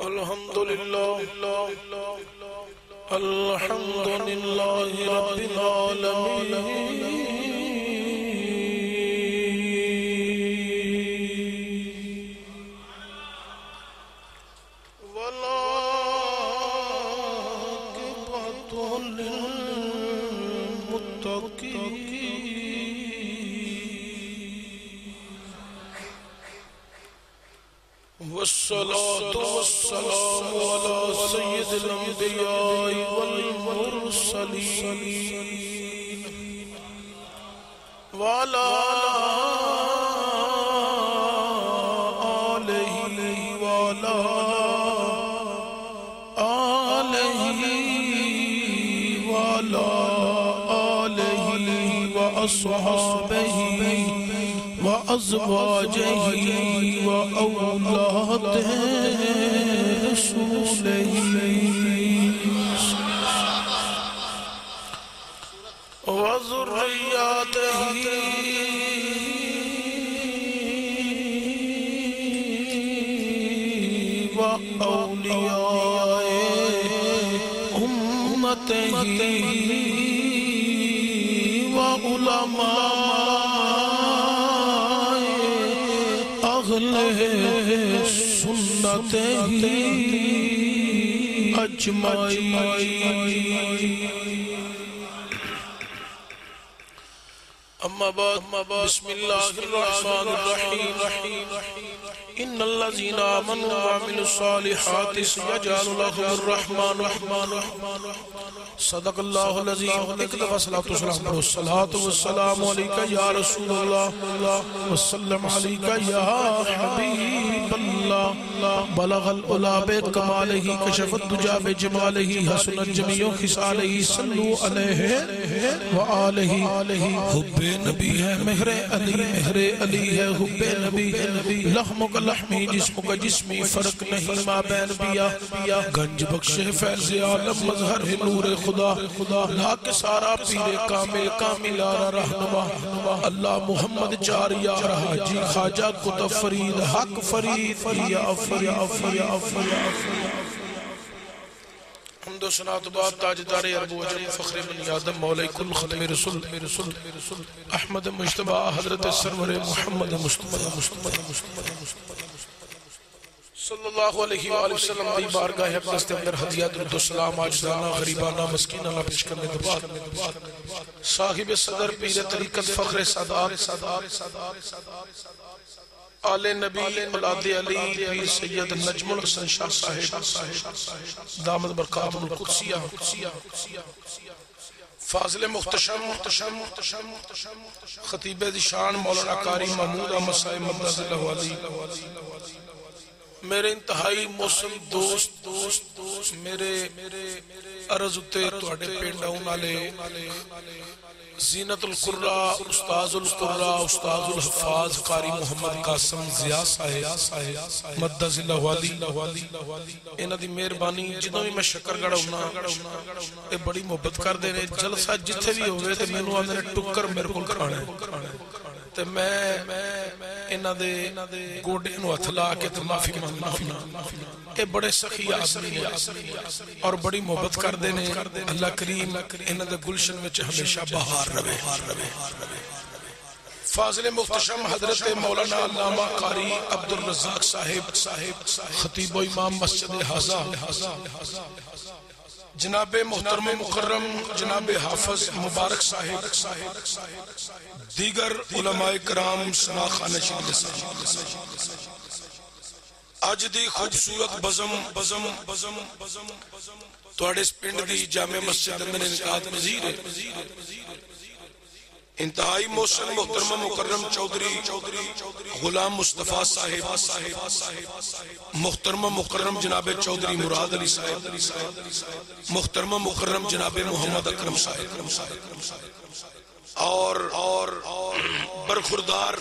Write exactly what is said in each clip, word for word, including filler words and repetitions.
الحمد لله الحمد لله رب العالمين والصلاة والسلام على سيد الأنبياء والمرسلين وعلى آله وعلى آله وعلى آله وأصحابه وأزواجه وأولاده رسوله وذرياته وأولياء أمته وعلماء سنته أجمعين أما بعد بسم الله الرحمن الرحيم إن الذين آمنوا وعملوا الصالحات سيجعل لهم الرحمن صدق الله الذي اقتضى الصلاة والسلام والصلاة والسلام عليك يا رسول الله وسلم عليك يا حبيب الله بلغ العلا بكماله كشف الدجى بجماله حسنت جميع خصاله صلوا عليه وآله حب نبی ہے مہر علی مہر علی ہے حب نبی لحم کا لحمی جسم کا جسمی فرق نہیں ما بین بیا گنج بخش فیض عالم مظہر نور خدا لا کے سارا پیر کامل کامل آرہ رہنما اللہ محمد چار یار حاجی خواجہ قطب فرید حق فرید یا فرید یا فرید حمد و سنات بعد تاجدار عرب و عجم فخر بن آدم مولی کل ختم رسول احمد مجتبہ حضرت سرور محمد مصطفیٰ صلی اللہ علیہ وآلہ وسلم دی بارگاہ اقدس کے اندر ہدیہ درود و سلام آجزانہ غریبانہ مسکینانہ پیش کرنے کے بعد صاحب صدر پیر طریقت فخر سادات آل نبی اولاد علی پیر سید نجم الحسن شاہ صاحب دامت برکات القدسیہ فاضل مختشم خطیب ذیشان مولانا قاری محمود احمد صاحب مدد اللہ علی میرے انتہائی موسم دوست دوست میرے عرض اتے توڑے پینڈاؤں نالے زینت القرآ استاذ القرآ استاذ الحفاظ قاری محمد قاسم ضیاء صاحب مدد اللہ علی انہ دی مہربانی جدوں بھی میں شکر گڑا ہونا اے بڑی محبت کر دینے جلسہ جتھے بھی ہوئے تے میں نو آنے ٹکر میرے کو کھانے تے میں انہ دے گوڑے نو اتھلا کے تے معافی مانگنا ہونا اے بڑے سخی آدمی ہیں اور بڑی محبت کر دینے اللہ کریم انہ دے گلشن میں ہمیشہ بہار روے فاضل مختشم حضرت مولانا علامہ قاری عبدالرزاق صاحب خطیب و امام مسجد حضا جناب محترم مکرم جناب حافظ مبارک صاحب دیگر علماء کرام سنا خانہ شریف آج دی خوبصورت بزم بزم بزم بزم توڑے اس پنڈ دی جامع مسجد اندر انقاد نظیر ہے انتہائی موسن محترم مکرم چودری غلام مصطفیٰ صاحب محترم مکرم جناب چودری مراد علی صاحب محترم مکرم جناب محمد اکرم صاحب اور برخوردار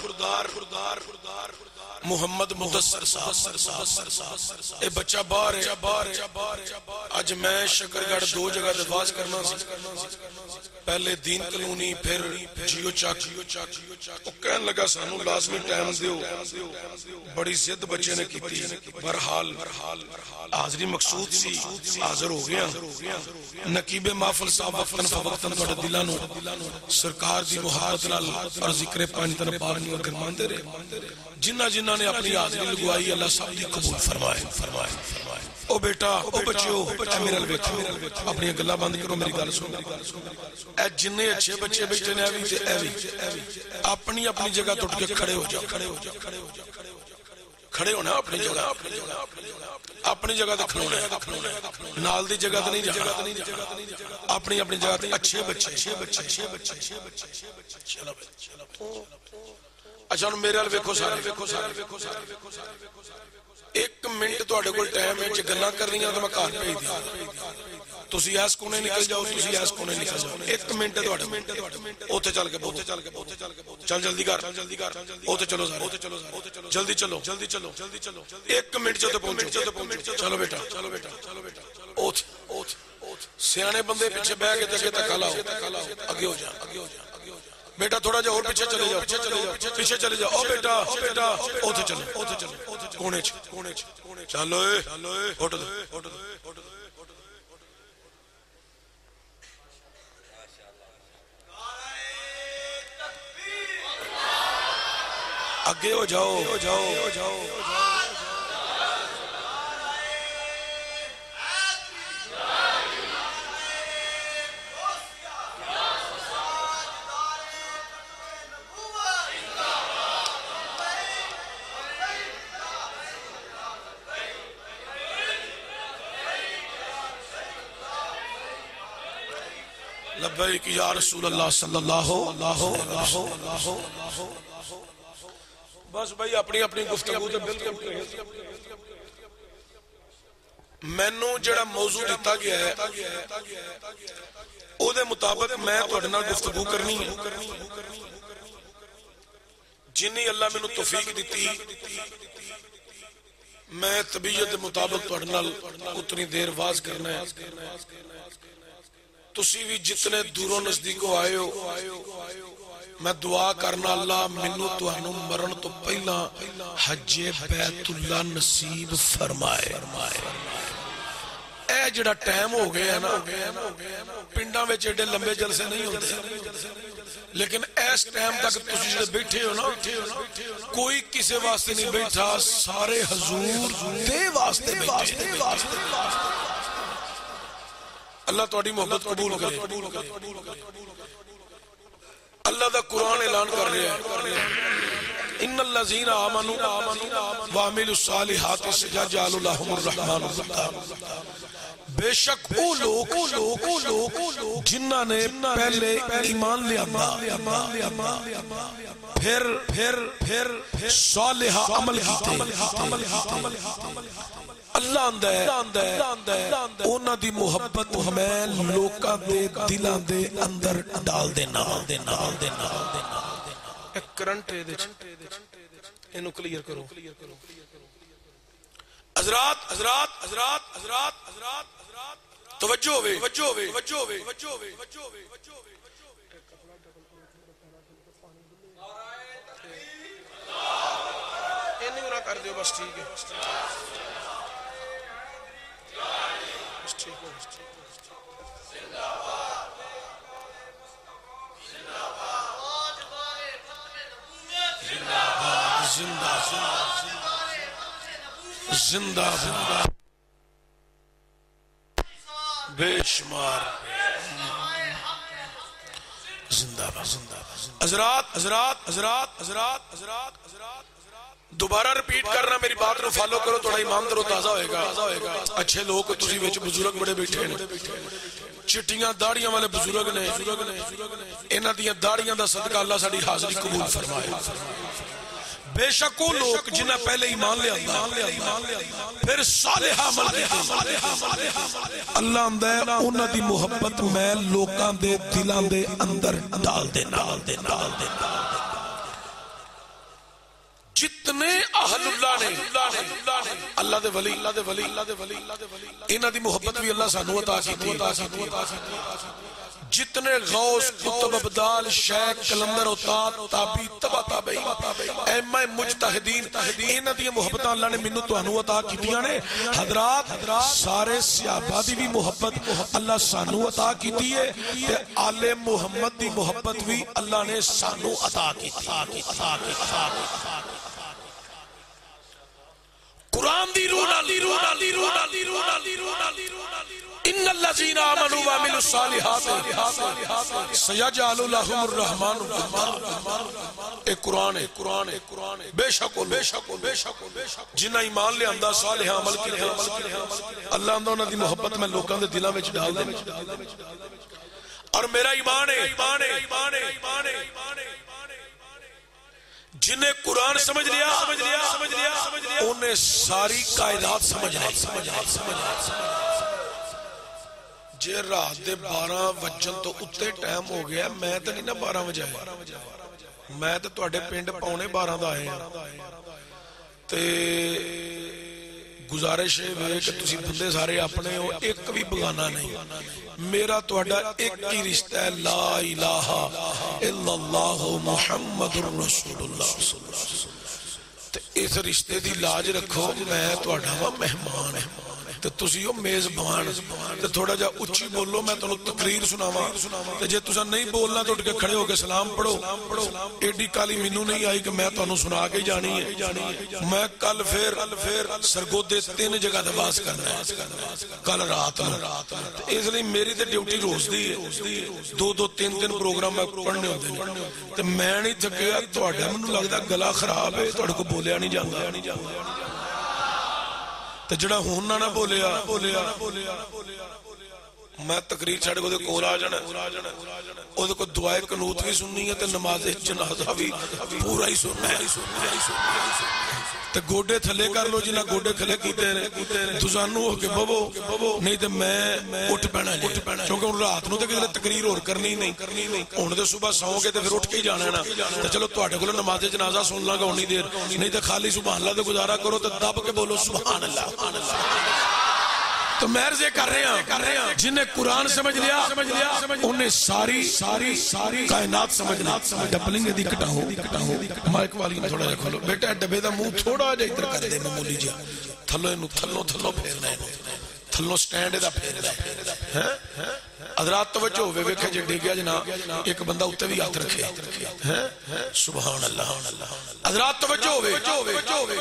محمد مدثر صاحب اے بچہ بار ہے آج میں شکرگڑھ دو جگہ دفاظ کرنا پہلے دین کلونی پھر جیو چاک وہ کہن لگا سانو لازمی ٹائم دیو بڑی زد بچے نے کیتی برحال حاضری مقصود سی حاضر ہو گیا نقیب محفل صاحب وقتاً فوقتاً توڑے دلانو سرکار دی محبت نال اور ذکر پانچ تن پاک نیو گرمان دے رہے جنہ جنہ نے اپنی حاضری لگوائی اللہ سب دی قبول فرمائے فرمائے او بیٹا او بچیو اے میرے لویکھو اپنی گلہ بند کرو میری گل سن اے جننے اچھے بچے بیٹھے نے ایوی تے ایوی اپنی اپنی جگہ ٹوٹ کے کھڑے ہو جاؤ کھڑے ہونا اپنی جگہ اپنی جگہ تے کھڑونا ہے نال دی جگہ تے نہیں جانا اپنی اپنی جگہ تے اچھے بچے چلو اچھا میرے ال ویکھو سارے ایک منٹ تواڈے کول ٹائم ہے جے گلاں کرنیاں تے میں گھر بھیج دیاں تسی ایس کونے نکل جاؤ تسی ایس کونے نکل جاؤ ایک منٹ ہے تواڈے اوتھے چل کے اوتھے چل کے چل جلدی کر اوتھے چلو سارے جلدی چلو جلدی چلو ایک منٹ چ تے پہنچو چلو بیٹا چلو بیٹا اوتھ اوتھ سیانے بندے پیچھے بیٹھ کے تے تکا لاؤ اگے ہو جا اگے ہو جا بیٹا تھوڑا جا اور پیچھے چلے جاؤ پیچھے چلے جاؤ او بیٹا او بیٹا اوتھے چلو اوتھے چلو کونے چ کونے چ چلو اے اٹھ دو اٹھ دو آگے ہو جاؤ جاؤ جاؤ لبیک یا رسول اللہ صلی اللہ علیہ وسلم بس بھائی اپنی اپنی گفتگو تے بالکل مینوں جڑا موضوع دیتا گیا ہے او دے مطابق میں تواڈے نال گفتگو کرنی ہے جنی اللہ مینوں توفیق دتی میں طبیعت دے مطابق تواڈے نال اتنی دیر واز کرنا ہے تسی بھی جتنے دوروں نزدیکوں آئے ہو میں دعا کرنا اللہ منو تانوں مرن تو پہلا حج بیت اللہ نصیب فرمائے اے جڑا ٹائم ہو گیا نا پنڈاں وچ ایڈے لمبے جلسے نہیں ہوندے لیکن اس ٹائم تک تسی جڑے بیٹھے ہو نا کوئی کسے واسطے نہیں بیٹھا سارے حضور دے واسطے بیٹھے اللہ تہاڈی محبت قبول کرے اللہ دا قرآن اعلان کر رہا ہے ان الذین آمنوا وعملوا الصالحات سيجعل لهم الرحمن ودا بے شک وہ لوگ جنہاں نے پہلے ایمان لیا پھر پھر پھر صالح عمل کیتے اللہ اندہ ہے اونا دی محبت ہمیں لوکاں دے دلاں دے اندر ڈال دینا ایک کرنٹ ہے انہوں کلیر کرو حضرات حضرات حضرات حضرات حضرات توجہ ہوئے توجہ ہوئے توجہ ہوئے توجہ ہوئے انہوں نہ کر دیو بس ٹھیک ہے زندہ زندہ زندہ بے شمار زندہ زندہ حضرات حضرات حضرات حضرات حضرات دوبارہ ریپیٹ کرنا میری بات نو فالو کرو تھوڑا ایمان درو تازہ ہوئے گا اچھے لوگ تسی وچ بزرگ بڑے بیٹھے ہیں چٹیاں داڑیاں والے بزرگ نے انہاں دیاں داڑیاں دا صدقہ اللہ ساڈی حاضری قبول فرمائے بے شک وہ لوگ جنہیں پہلے ایمان لے آتا پھر صالح عمل کیتے اللہ اندے انہاں دی محبت میں لوکاں دے دلاں دے اندر ڈال دینا جتنے اہل اللہ نے اللہ دے ولی اللہ دے ولی اللہ دے ولی انہاں دی محبت بھی اللہ سانو عطا کیتی جتنے غوث قطب ابدال شیخ کلندر اوتاد تابی تبا تابعی ائمہ مجتہدین انہاں دی محبتاں اللہ نے مینوں تانوں عطا کیتیاں نے حضرات سارے صحابہ دی بھی محبت اللہ سانو عطا کیتی ہے تے آل محمد دی محبت بھی اللہ نے سانو عطا کیتی قرآن دی روح ان الذین آمنوا وعملوا الصالحات سیجعل لهم الرحمن اے قرآن ہے قرآن ہے قرآن ہے بے شک بے شک بے شک جنہاں ایمان لے آندا صالح عمل کیتے اللہ انہاں دی محبت میں لوکاں دے دلاں وچ ڈال دے اور میرا ایمان ہے ایمان ہے ایمان ہے ایمان ہے جنہیں قرآن سمجھ لیا سمجھ لیا سمجھ لیا انہیں ساری کائنات سمجھ لیا جے رات دے بارہ وجن تو اتے ٹائم ہو گیا میں تو نہیں نا بارہ وجہ میں تو تواڈے پنڈ پونے بارہ دا آئے تے گزارش ہے کہ تسی بندے سارے اپنے ہو ایک بھی بگانا نہیں میرا تواڈا ایک ہی رشتہ ہے لا الہ الا اللہ محمد رسول اللہ صلی اللہ علیہ وسلم تے اس رشتے دی لاج رکھو میں تواڈا مہمان ہوں تے تسی ہو میزبان تے تھوڑا جا اچھی بولو میں تانوں تقریر سناواں تے جے تساں نہیں بولنا تو اٹھ کے کھڑے ہو کے سلام پڑھو ایڈی کالی مینوں نہیں آئی کہ میں تانوں سنا کے جانی ہے میں کل پھر سرگودے تین جگہ تے باز کرنا ہے کل رات اس لیے میری تے ڈیوٹی روز دی ہے دو دو تین تین پروگرام میں پڑھنے ہوندے نے تے میں نہیں تھکیا تہاڈا مینوں لگدا گلا خراب ہے تہاڈے کو بولیا نہیں جاندا تے جڑا ہون نہ بولیا میں تقریر چھڑ کو دے کول آ جانا او دے کو دعائے قنوت بھی سننی ہے تے نماز جنازہ بھی پورا ہی سننا ہے تے گوڈے تھلے کر لو جنہاں گوڈے تھلے کیتے نے تسانو ہو کے ببو نہیں تے میں اٹھ پینا جی کیونکہ ہن رات نو تے کسے تقریر اور کرنی نہیں ہن تے صبح سو کے تے پھر اٹھ کے ہی جانا ہے نا تے چلو تواڈے کول نماز جنازہ سن لاں گا اونی دیر نہیں تے خالی سبحان اللہ تے گزارا کرو تے دب کے بولو سبحان اللہ تو محرز یہ کر رہے ہیں جنہیں قرآن سمجھ لیا انہیں ساری ساری ساری کائنات سمجھ لیا ڈبلنگ دی کٹاؤ مائک والی میں تھوڑا جا کھولو بیٹا ڈبے دا منہ تھوڑا جا ادھر کر دے مولی جا تھلو انہوں تھلو تھلو پھیرنا ہے تھلو سٹینڈ دا پھیرنا ہے حضرات توجہ ہوئے ویکھے جے ڈگیا جنا ایک بندہ اتے بھی ہاتھ رکھے سبحان اللہ حضرات توجہ ہوئے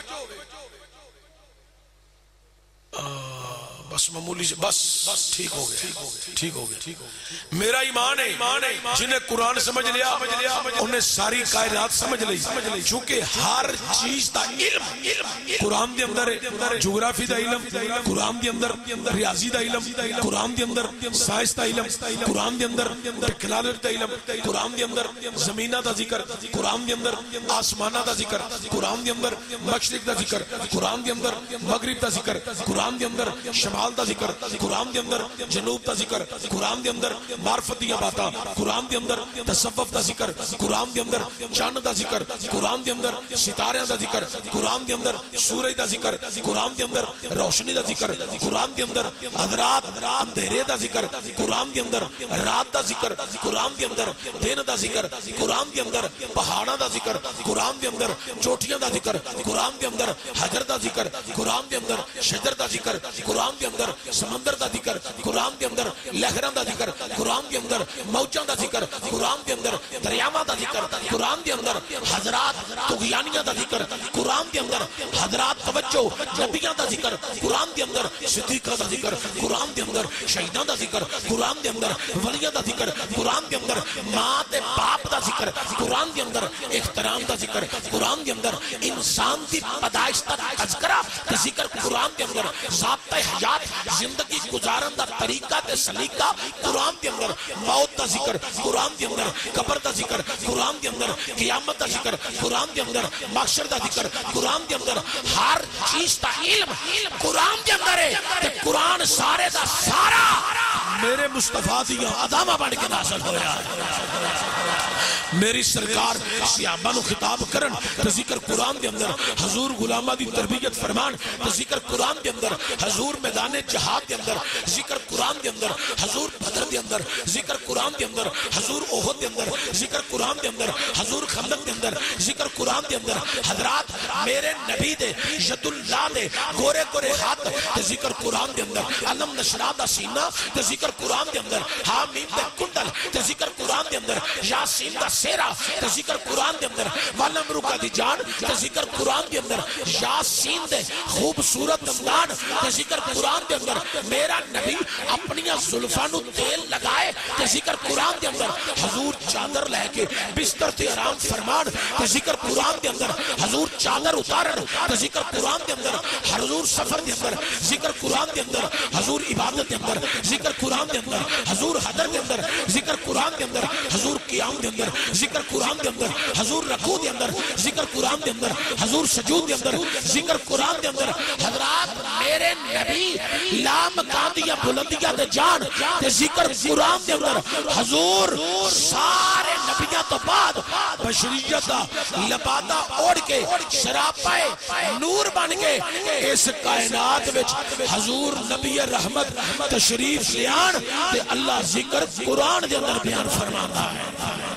بس معمولی سے بس ٹھیک ہو گیا ٹھیک ہو گیا میرا ایمان ہے جنہیں قرآن سمجھ لیا انہیں ساری کائنات سمجھ لی چونکہ ہر چیز دا علم قرآن دے اندر ہے جغرافی دا علم قرآن دے اندر ریاضی دا علم قرآن دے اندر سائنس دا علم قرآن دے اندر ٹیکنالوجی دا علم قرآن دے اندر زمینہ دا ذکر قرآن دے اندر آسمانہ دا ذکر قرآن دے اندر مشرق دا ذکر قرآن دے اندر مغرب دا ذکر قرآن دے اندر شمال دا ذکر قرآن دے اندر جنوب دا ذکر قرآن دے اندر معرفت دیاں باتاں قرآن دے اندر تصوف دا ذکر قرآن دے اندر چاند دا ذکر قرآن دے اندر ستاریاں دا ذکر قرآن دے اندر سورج دا ذکر قرآن دے اندر روشنی دا ذکر قرآن دے اندر حضرات اندھیرے دا ذکر قرآن دے اندر رات دا ذکر قرآن دے اندر دن دا ذکر قرآن دے اندر پہاڑاں دا ذکر قرآن دے اندر چوٹیاں دا ذکر قرآن دے اندر حجر دا ذکر قرآن دے اندر شجر دا ذکر قرآن دے اندر سمندر دا ذکر قرآن دے اندر لہران دا ذکر قرآن دے اندر موجاں دا ذکر قرآن دے اندر دریاواں دا ذکر قرآن دے اندر حضرات طغیانیاں دا ذکر قرآن دے اندر حضرات توجہ نبیاں دا ذکر قرآن دے اندر صدیقہ دا ذکر قرآن دے اندر شہیداں دا ذکر قرآن دے اندر ولیاں دا ذکر قرآن دے اندر ماں تے باپ دا ذکر قرآن دے اندر احترام دا ذکر قرآن دے اندر انسان دی پیدائش دا تذکرہ تے ذکر قرآن دے اندر ضابطہ حیات زندگی گزارن دا طریقہ تے سلیقہ قرآن دے اندر موت دا ذکر قرآن دے اندر قبر دا ذکر قرآن دے اندر قیامت دا ذکر قرآن دے اندر محشر دا ذکر قرآن دے اندر ہر چیز دا علم قرآن دے اندر ہے تے قرآن سارے دا سارا میرے مصطفیٰ دیا عظامہ بڑھ کے نازل ہویا میری سرکار صحابہ نو خطاب کرن تے ذکر قرآن دے اندر حضور غلامہ دی تربیت فرمان تے ذکر قرآن دے اندر حضور میدان جہاد دے اندر ذکر قرآن دے اندر حضور بدر دے اندر ذکر قرآن دے اندر حضور احد دے اندر ذکر قرآن دے اندر حضور خندق دے اندر ذکر قرآن دے اندر حضرات میرے نبی دے ید اللہ دے گورے گورے ہاتھ تے ذکر قرآن دے اندر علم نشرا دا سینہ تے ذکر قرآن دے اندر حامیم دے کنڈل تے ذکر قرآن دے اندر یاسین دا سیرہ تے ذکر قرآن دے اندر والم رکا دی جان تے ذکر قرآن دے اندر یاسین دے خوبصورت دمدان تے ذکر قرآن دے اندر میرا نبی اپنیاں ظلفانو تیل لگائے تے ذکر قرآن دے اندر حضور چادر لے کے بستر تے آرام فرمان تے ذکر قرآن دے اندر حضور چادر اتارن تے ذکر قرآن دے اندر حضور سفر دے اندر ذکر قرآن دے اندر حضور عبادت دے اندر ذکر قرآن دے اندر حضور حضر دے اندر ذکر قرآن دے اندر حضور قیام دے اندر ذکر قرآن دے اندر حضور رکوع دے اندر ذکر قرآن دے اندر حضور سجود دے اندر ذکر قرآن دے اندر حضرات میرے نبی لام کاندیا بلندیا دے جان تے ذکر قرآن دے اندر حضور سارے نبیاں تو بعد بشریت دا لبادہ اوڑ کے شراپائے نور بن کے اس کائنات وچ حضور نبی رحمت تشریف لیان تے اللہ ذکر قرآن دے اندر بیان فرماتا ہے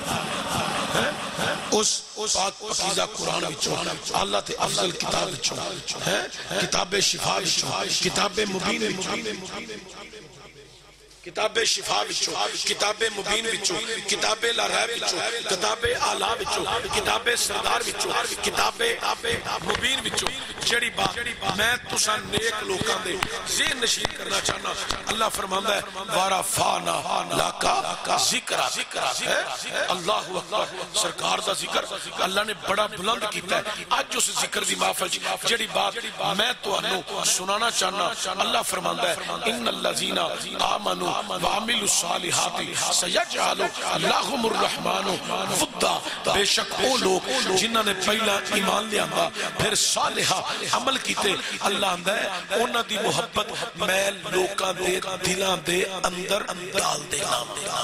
اس پاک پاکیزہ قرآن وچوں اللہ تے افضل کتاب وچوں کتاب شفا وچوں کتاب مبین وچوں کتاب شفا وچوں کتاب مبین وچوں کتاب لا ریب وچوں کتاب اعلی وچوں کتاب سردار وچوں کتاب مبین وچوں جڑی بات میں تساں نیک لوکاں دے ذہن نشین کرنا چاہنا اللہ فرماندا ہے وارفعنا لک ذکر اللہ اکبر سرکار دا ذکر اللہ نے بڑا بلند کیتا ہے اج اس ذکر دی محفل جڑی بات میں تانوں سنانا چاہنا اللہ فرماندا ہے ان الذین آمنوا وعملوا الصالحات سيجعل لهم الرحمن ودا بے شک وہ لوگ جنہاں نے پہلا ایمان لے آندا پھر صالحہ عمل کیتے اللہ آندا ہے انہاں دی محبت میں لوکاں دے دلاں دے اندر ڈال دے گا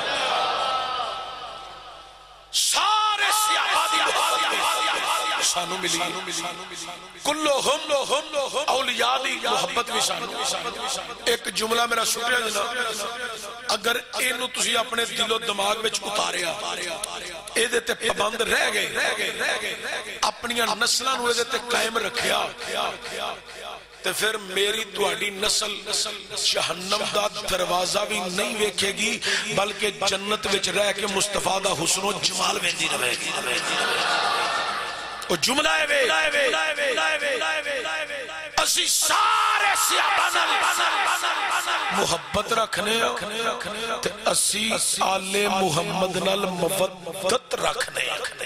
سارے صحابہ دی محبت سانو ملی کلہم اولیاء دی محبت بھی سانو ایک جملہ میرا سنیا جنا اگر اینو تسی اپنے دل و دماغ وچ اتاریا اے دے تے پابند رہ گئے اپنی نسلاں نو اے دے تے قائم رکھیا تے پھر میری تواڈی نسل جہنم دا دروازہ بھی نہیں ویکھے گی بلکہ جنت وچ رہ کے مصطفیٰ دا حسن و جمال ویندی رہے گی وہ جملہ ہے وے اسی سارے صحابہ نال محبت رکھنے تے اسی آل محمد نال مودت رکھنے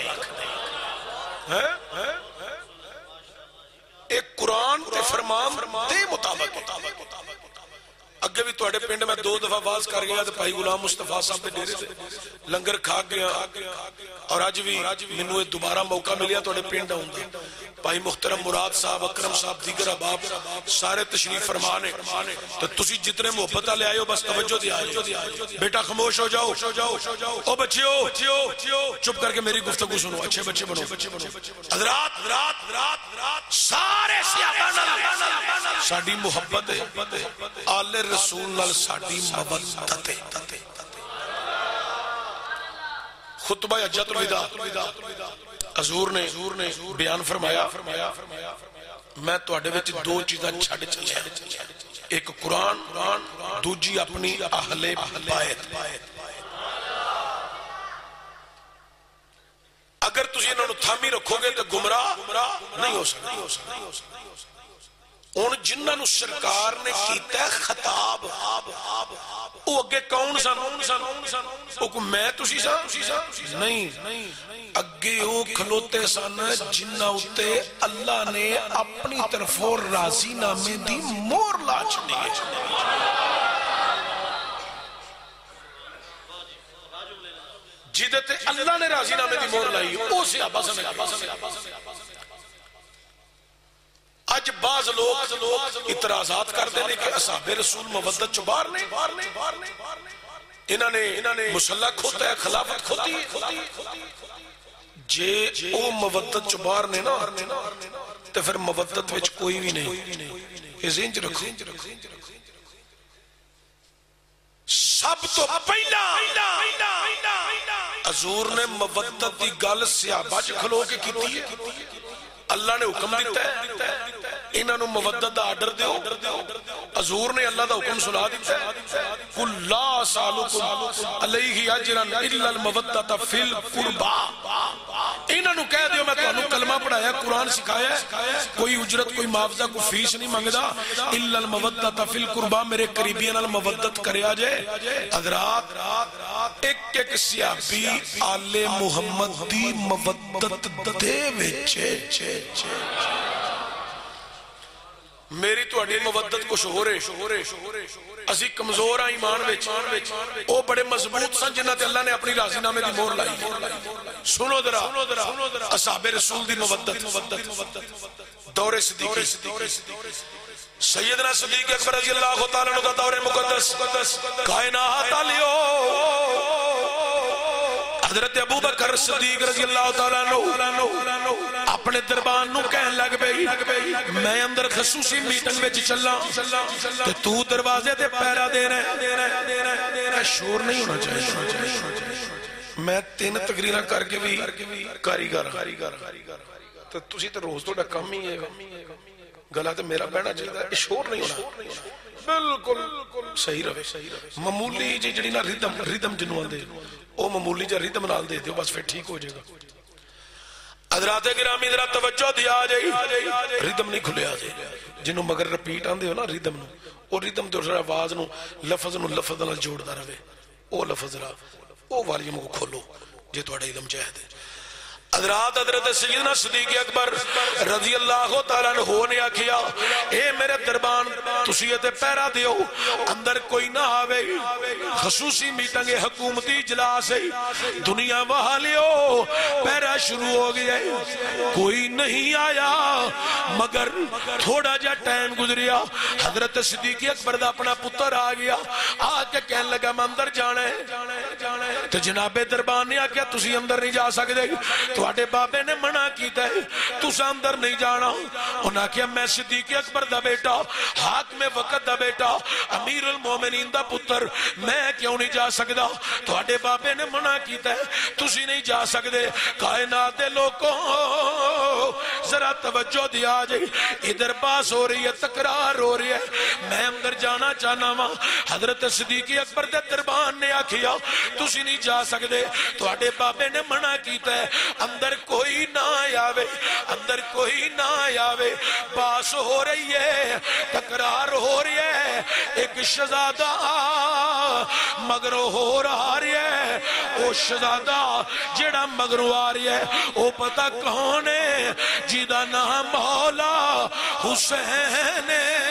ایک قرآن تے فرمان دے مطابق اگے بھی توڑے پنڈ میں دو دفعہ باز کر گیا تو بھائی غلام مصطفیٰ صاحب دے ڈیرے سے لنگر کھا گیا اور آج بھی منو ایک دوبارہ موقع ملیا توڑے پنڈ ہوں گا بھائی محترم مراد صاحب اکرم صاحب دیگر احباب سارے تشریف فرمانے تو تسی جتنے محبت لے آئے ہو بس توجہ دے آئے بیٹا خاموش ہو جاؤ او بچیو چپ کر کے میری گفتگو سنو اچھے بچے بنو حضرات سارے صحابہ ساڈی محبت ہے آل رسول نال ساڈی مودت ہے خطبہ حجۃ الوداع حضور نے بیان فرمایا میں تواڈے وچ دو چیزاں چھڈ چلیا ایک قرآن دوجی اپنی اہل بیت اگر تسی انہاں نوں تھامی رکھو گے تو گمراہ نہیں ہو سکتے ان جنہاں نوں سرکار نے کیتا ہے خطاب او اگے کون سن او کو میں تسی سن نہیں اگے او کھلوتے سن جنہاں اتے اللہ نے اپنی طرفوں راضی نامے دی مور لا چھڑی ہے جدتے اللہ نے راضی نامے دی مور لائی او صحابہ سن آج بعض لوگ اعتراضات کر دینے کہ اصحاب رسول مودت چو باہر نہیں انہوں نے مسلح کھوتا ہے، خلافت کھوتی ہے. جے او مودت چ باہر نے نا تو پھر مودت وچ کوئی بھی نہیں. یہ ذہن چ رکھو. سب تو پہلا حضور نے مودت دی گل صحابہ چ کھلو کے کیتی ہے. اللہ نے حکم دیتا ہے انہاں نو مودت دا آرڈر دیو. حضور نے اللہ دا حکم سنا دیتا ہے قُلْ لَا سَأَلُكُمْ عَلَيْهِ أَجْرًا إِلَّا الْمَوَدَّةَ فِي الْقُرْبَى. انہاں نو کہہ دیو میں تانوں کلمہ پڑھایا، قرآن سکھایا ہے، کوئی اجرت کوئی معاوضہ کوئی فیس نہیں منگدا. إِلَّا الْمَوَدَّةَ فِي الْقُرْبَى، میرے قریبیاں نال مودت کریا جائے. حضرات ایک ایک صحابی آل محمد دی مودت دے وچ میری تو اڈی مودت کچھ ہو رہے اسی کمزور ہیں ایمان وچ. او بڑے مضبوط سن جنہاں تے اللہ نے اپنی راضی نامے دی مہر لائی. سنو ذرا اصحاب رسول دی مودت دور صدیق سیدنا صدیق اکبر رضی اللہ تعالیٰ عنہ دا دور مقدس کائنات علیو حضرت ابو بکر صدیق رضی اللہ تعالیٰ عنہ اپنے دربان نو کہن لگ بئی میں اندر خصوصی میٹنگ وچ چلا تے تو دروازے تے پیرا دے رہے. شور نہیں ہونا چاہیے. میں تین تقریراں کر کے بھی کاریگر تو تسی تے روز تو کم ہی ہے گلا تے میرا بہنا چاہیے. شور نہیں ہونا بالکل صحیح رہے. معمولی جی جڑی نا ردم ردم جنوں آندے او معمولی جا ردم نال دے دیو بس پھر ٹھیک ہو جائے گا. حضرات گرامی ذرا توجہ دیا جائے. ردم نہیں کھلیا جائے جنوں مگر رپیٹ آندے ہو نا ردم نو او ردم تے آواز نو لفظ نو لفظ نال جوڑدا رہے. او لفظ را او والیوم کو کھولو جے تہاڈا علم چاہے. حضرات حضرت سیدنا صدیق اکبر رضی اللہ تعالیٰ عنہ نے آکھیا اے میرے دربان تسی تے پیرا دیو اندر کوئی نہ آوے. خصوصی میٹنگ حکومتی اجلاس ہے دنیا وہالیو پیرا شروع ہو گیا کوئی نہیں آیا مگر تھوڑا جا ٹائم گزریا. حضرت صدیق اکبر دا اپنا پتر آ گیا آ کے کہنے لگا میں اندر جانا ہے. تو جناب دربان نے آکھیا تسی اندر نہیں جا سکتے تواڈے بابے نے منع کیتا ہے تساں اندر نہیں جانا. انہاں کہا میں صدیق اکبر دا بیٹا حاکم وقت دا بیٹا امیر المومنین دا پتر میں کیوں نہیں جا سکدا؟ تواڈے بابے نے منع کیتا ہے تسی نہیں جا سکدے. کائنات دے لوگوں ذرا توجہ دیا جائے. ادھر باس ہو رہی ہے تکرار ہو رہی ہے میں اندر جانا چاہنا وا. حضرت صدیق اکبر دے دربان نے آکھیا تسی نہیں جا سکدے تواڈے بابے نے منع کیتا ہے اندر کوئی نہ آوے اندر کوئی نہ آوے. باس ہو رہی ہے تکرار ہو رہی ہے. ایک شہزادہ مگروں ہو رہا ہے او شہزادہ جڑا مگروں آ رہی ہے او پتہ کون ہے جیدہ نام مولا حسین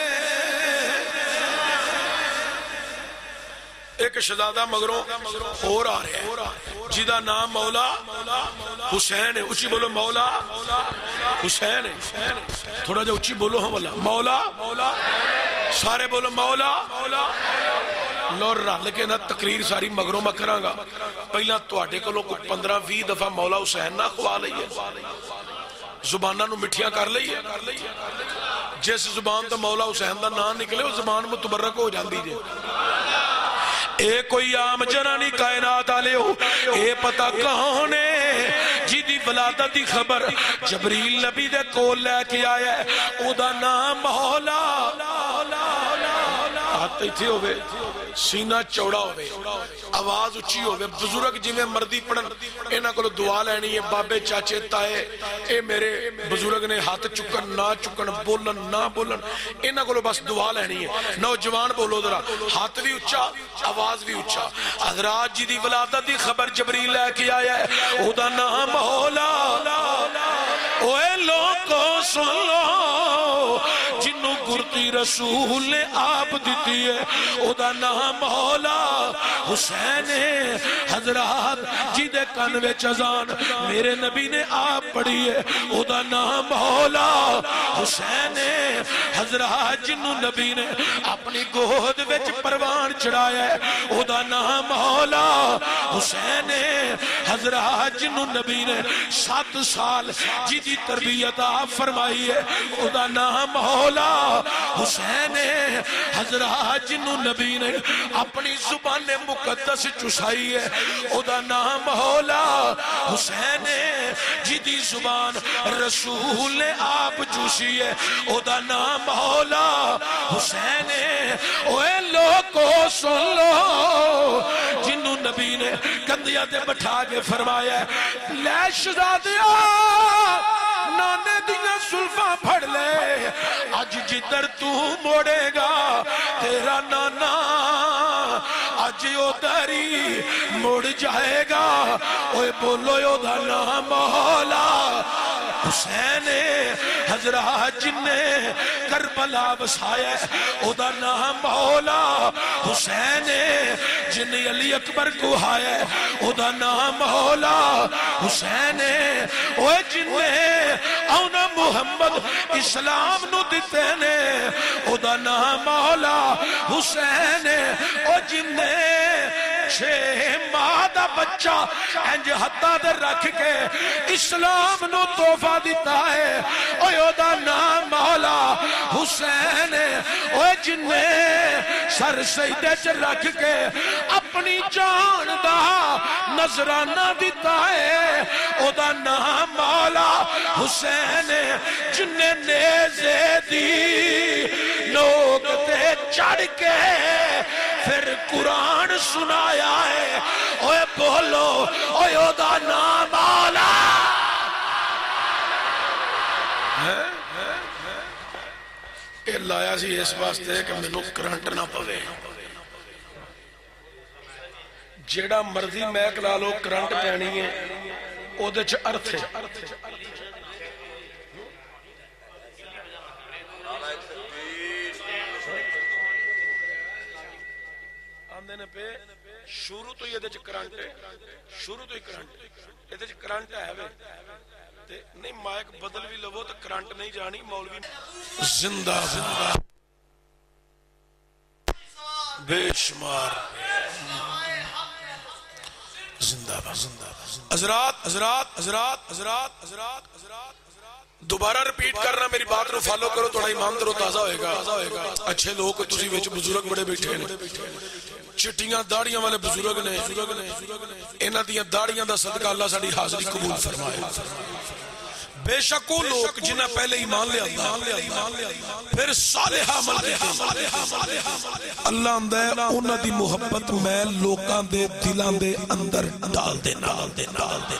ایک شہزادہ مگروں ہو رہا ہے جیدہ نام مولا حسین ہے. اچھی بولو مولا حسین ہے. تھوڑا جو اچھی بولو ہم اللہ مولا سارے بولو مولا لور رہ لکے نا تقریر ساری مگروں میں کران گا. پہلا تواڈے کولوں کو پندرہ وی دفعہ مولا حسین نہ خوا لئیے زبانہ نو مٹھیاں کر لئیے. جس زبان تو مولا حسین دا نام نکلے وہ زبان متبرک ہو جاندی جے. اے کوئی عام جنانی کائنات آلے ہو اے پتہ کون ہے جی دی ولادت دی خبر جبریل نبی دے کول لے کے آیا ہے او دا نام مولا. ہاتھ ایتھے ہوئے سینہ چوڑا ہوئے آواز اچھی ہوئے بزرگ جی میں مردی پڑھن انہاں کو دعا لینی ہے. بابے چاچے تائے اے میرے بزرگ نے ہاتھ چکن نہ چکن بولن نہ بولن انہاں کو بس دعا لینی ہے. نوجوان بولو ذرا ہاتھ بھی اچھا آواز بھی اچھا. حضرات جی دی ولادت دی خبر جبریل لے کے آیا ہے او دا نام مولا. اوے لوگوں سن لو جنوں کرتی رسول نے آپ دیتی ہے او دا نام مولا حسین ہے حضرات جی دے کن وچ اذان میرے نبی نے آپ پڑھی ہے او دا نام مولا حسین ہے حضرات جنوں نبی نے اپنی گود وچ پروان چڑھایا ہے او دا نام مولا حسین ہے حضرات جنوں نبی نے سات سال جی دی تربیت آپ فرمائی ہے او دا نام مولا حسین ہے حضرات جنوں نبی نے اپنی زبان مقدس چسائی ہے او دا نام مولا حسین ہے جی دی زبان رسول نے آپ چوسی ہے او دا نام مولا حسین ہے اوے لوگو سن لو جنوں نبی نے کندھیاں تے بٹھا کے فرمایا ہے لے شہزادیا نانے دیاں سلفاں پھڑ لے آج جدر تو موڑے گا تیرا نانا آج یو داری موڑ جائے گا اوے بولو یو دا نام مولا حسین حضرات جن نے کربلا بسایا او دا نام مولا حسین جن علی اکبر کو آیا او دا نام مولا حسین او جن نے اونا محمد اسلام نو دیتے نے او دا نام مولا حسین او جن نے چھے ماہ دا بچہ انج ہتھا در رکھ کے اسلام نو توفہ دیتا ہے اوہ دا نام مولا حسین اوہ جن نے سر سیدے چ رکھ کے اپنی جان دا نظرانہ دیتا ہے اوہ دا نام مولا حسین جن نے نیزے دی نوکتے چڑھ کے پھر قرآن سنایا ہے اوے بولو اوہ دا نام مولا اے لایا سی اس واسطے کہ میں کرنٹ نہ پوے جیڑا مرضی میک لالو کرنٹ پینی ہے او دے چھ ارتھ ہے آندھنے پہ شروع تو یہ دے چھ کرنٹ ہے شروع تو ہی کرنٹ یہ دے چھ کرنٹ ہے نہیں مائک بدل بھی لو تو کرنٹ نہیں جانی مولوی زندہ زندہ بے شمار زندہ زندہ حضرات حضرات حضرات حضرات حضرات دوبارہ ریپیٹ کرنا میری بات رو فالو کرو تھوڑا ایمان درو تازہ ہوئے گا اچھے لوگ تسی وچ بزرگ بڑے بیٹھے ہیں چٹیاں داڑیاں والے بزرگ نے انہاں دیاں داڑیاں دا صدقہ اللہ ساڑی حاضری قبول فرمائے بے شک وہ لوگ جنہیں پہلے ایمان لے آتا پھر صالح عمل کرتے اللہ اندے انہاں دی محبت میں لوکاں دے دلاں دے اندر ڈال دے ڈال دے ڈال دے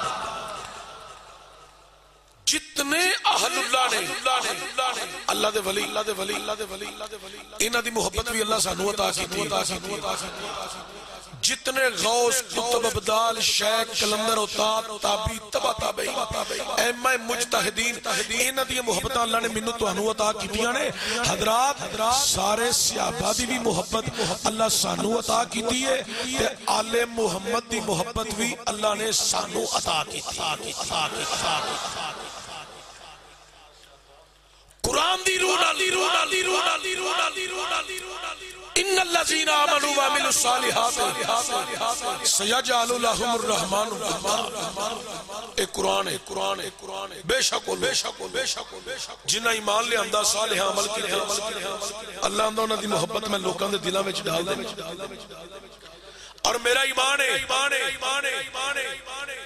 جتنے اہل اللہ نے اللہ دے ولی اللہ دے ولی اللہ دے ولی انہاں دی محبت بھی اللہ سانو عطا کیتی جتنے غوث کتب ابدال شیخ کلندر اتاد تابی تبا تابی ایمہ مجتہدین انہاں دی محبت اللہ نے منو تو انو عطا کیتیاں نے حضرات سارے صحابہ دی بھی محبت اللہ سانو عطا کیتی ہے تے آل محمد دی محبت بھی اللہ نے سانو عطا کیتی قرآن دی رونا دی رونا دی رونا دی رونا دی رونا دی رونا ان الذین آمنوا وعملوا الصالحات سیجعل لهم الرحمن ودا اے قرآن ہے قرآن ہے قرآن ہے بے شک بے شک بے شک جنہ ایمان لے آندا صالح عمل کیتے اللہ اندر انہاں دی محبت میں لوکاں دے دلاں وچ ڈال دے اور میرا ایمان ہے ایمان ہے ایمان ہے ایمان ہے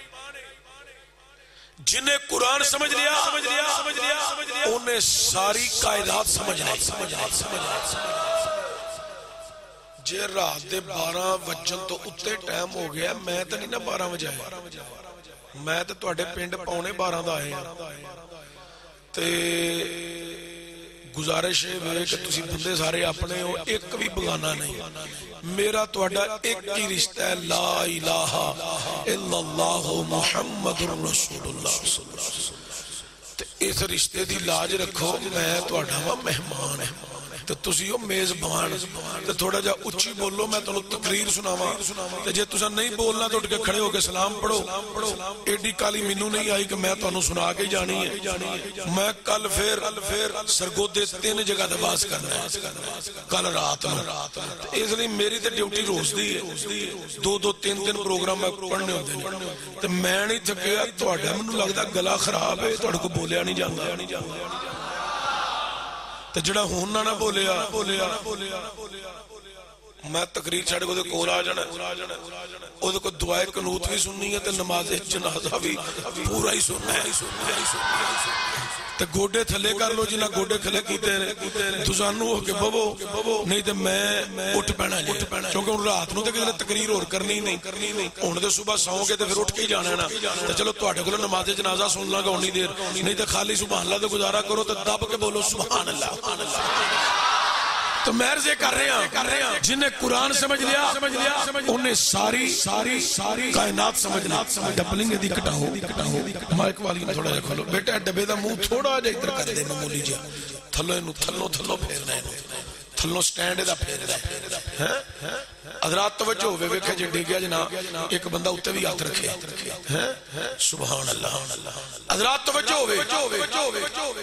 جنہیں قرآن سمجھ لیا سمجھ لیا سمجھ لیا انہیں ساری قائدات سمجھ لیا سمجھ لیا سمجھ لیا جے رات دے بارہ وجن تو اتے ٹائم ہو گیا میں تو نہیں نا بارہ وجہ ہے میں تو توڑے پینڈ پاؤنے بارہ دا ہے تے گزارش ہے کہ تسی بندے سارے اپنے ہو ایک بھی بگانا نہیں میرا توڑا ایک ہی رشتہ ہے لا الہ الا اللہ محمد رسول اللہ صلی اللہ علیہ وسلم اس رشتے دی لاج رکھو، میں تہاڈا وا مہمان ہے تے تسی ہو میزبان، تے تھوڑا جا اچھی بولو، میں تانوں تقریر سناواں، تے جے تساں نہیں بولنا تو اٹھ کے کھڑے ہو کے سلام پڑھو۔ ایڈی کالی مینوں نہیں آئی کہ میں تانوں سنا کے جانی ہے۔ میں کل پھر سرگودے تین جگہ تے واز کرنا ہے کل رات نو، اس لیے میری تے ڈیوٹی روز دی ہے، دو دو تین تین پروگرام میں پڑھنے ہوندے نے، تے میں نہیں تھکیا، تہاڈا مینوں لگدا گلا خراب ہے، تہاڈے کو بولیا نہیں جاندا، تے جڑا ہون نہ بولیا میں تقریر چھڑ کو دے کول آ جانا، او دے کو دعائے قنوت بھی سننی ہے تے نماز جنازہ بھی پورا ہی سننا ہے، تے گوڈے تھلے کر لو جنہاں گوڈے تھلے کیتے ہیں تسانو ہو کے بوو، نہیں تے میں اٹھ پینا جی، کیونکہ ہن رات نو تے کسے تقریر اور کرنی نہیں، ہن تے صبح سو کے تے پھر اٹھ کے ہی جانا ہے نا، تے چلو تہاڈے کول نماز جنازہ سن لاں گا اونی دیر، نہیں تے خالی سبحان اللہ تے گزارا کرو تے دب کے بولو سبحان اللہ۔ تو میں عرض کر رہے ہیں جنہیں قرآن سمجھ لیا انہیں ساری ساری ساری کائنات سمجھ لیا۔ ڈبلنگ دی کٹاؤ مائک والی میں تھوڑا جا کھولو بیٹا، ڈبے دا منہ تھوڑا جا ادھر کر دے معمولی جا، تھلو انہوں تھلو تھلو پھیرنا ہے، تھلو سٹینڈ دا پھیرنا ہے۔ حضرات توجہ ہوئے ویکھے جے ڈگیا جنا ایک بندہ اتے بھی ہاتھ رکھے، سبحان اللہ۔ حضرات توجہ ہوئے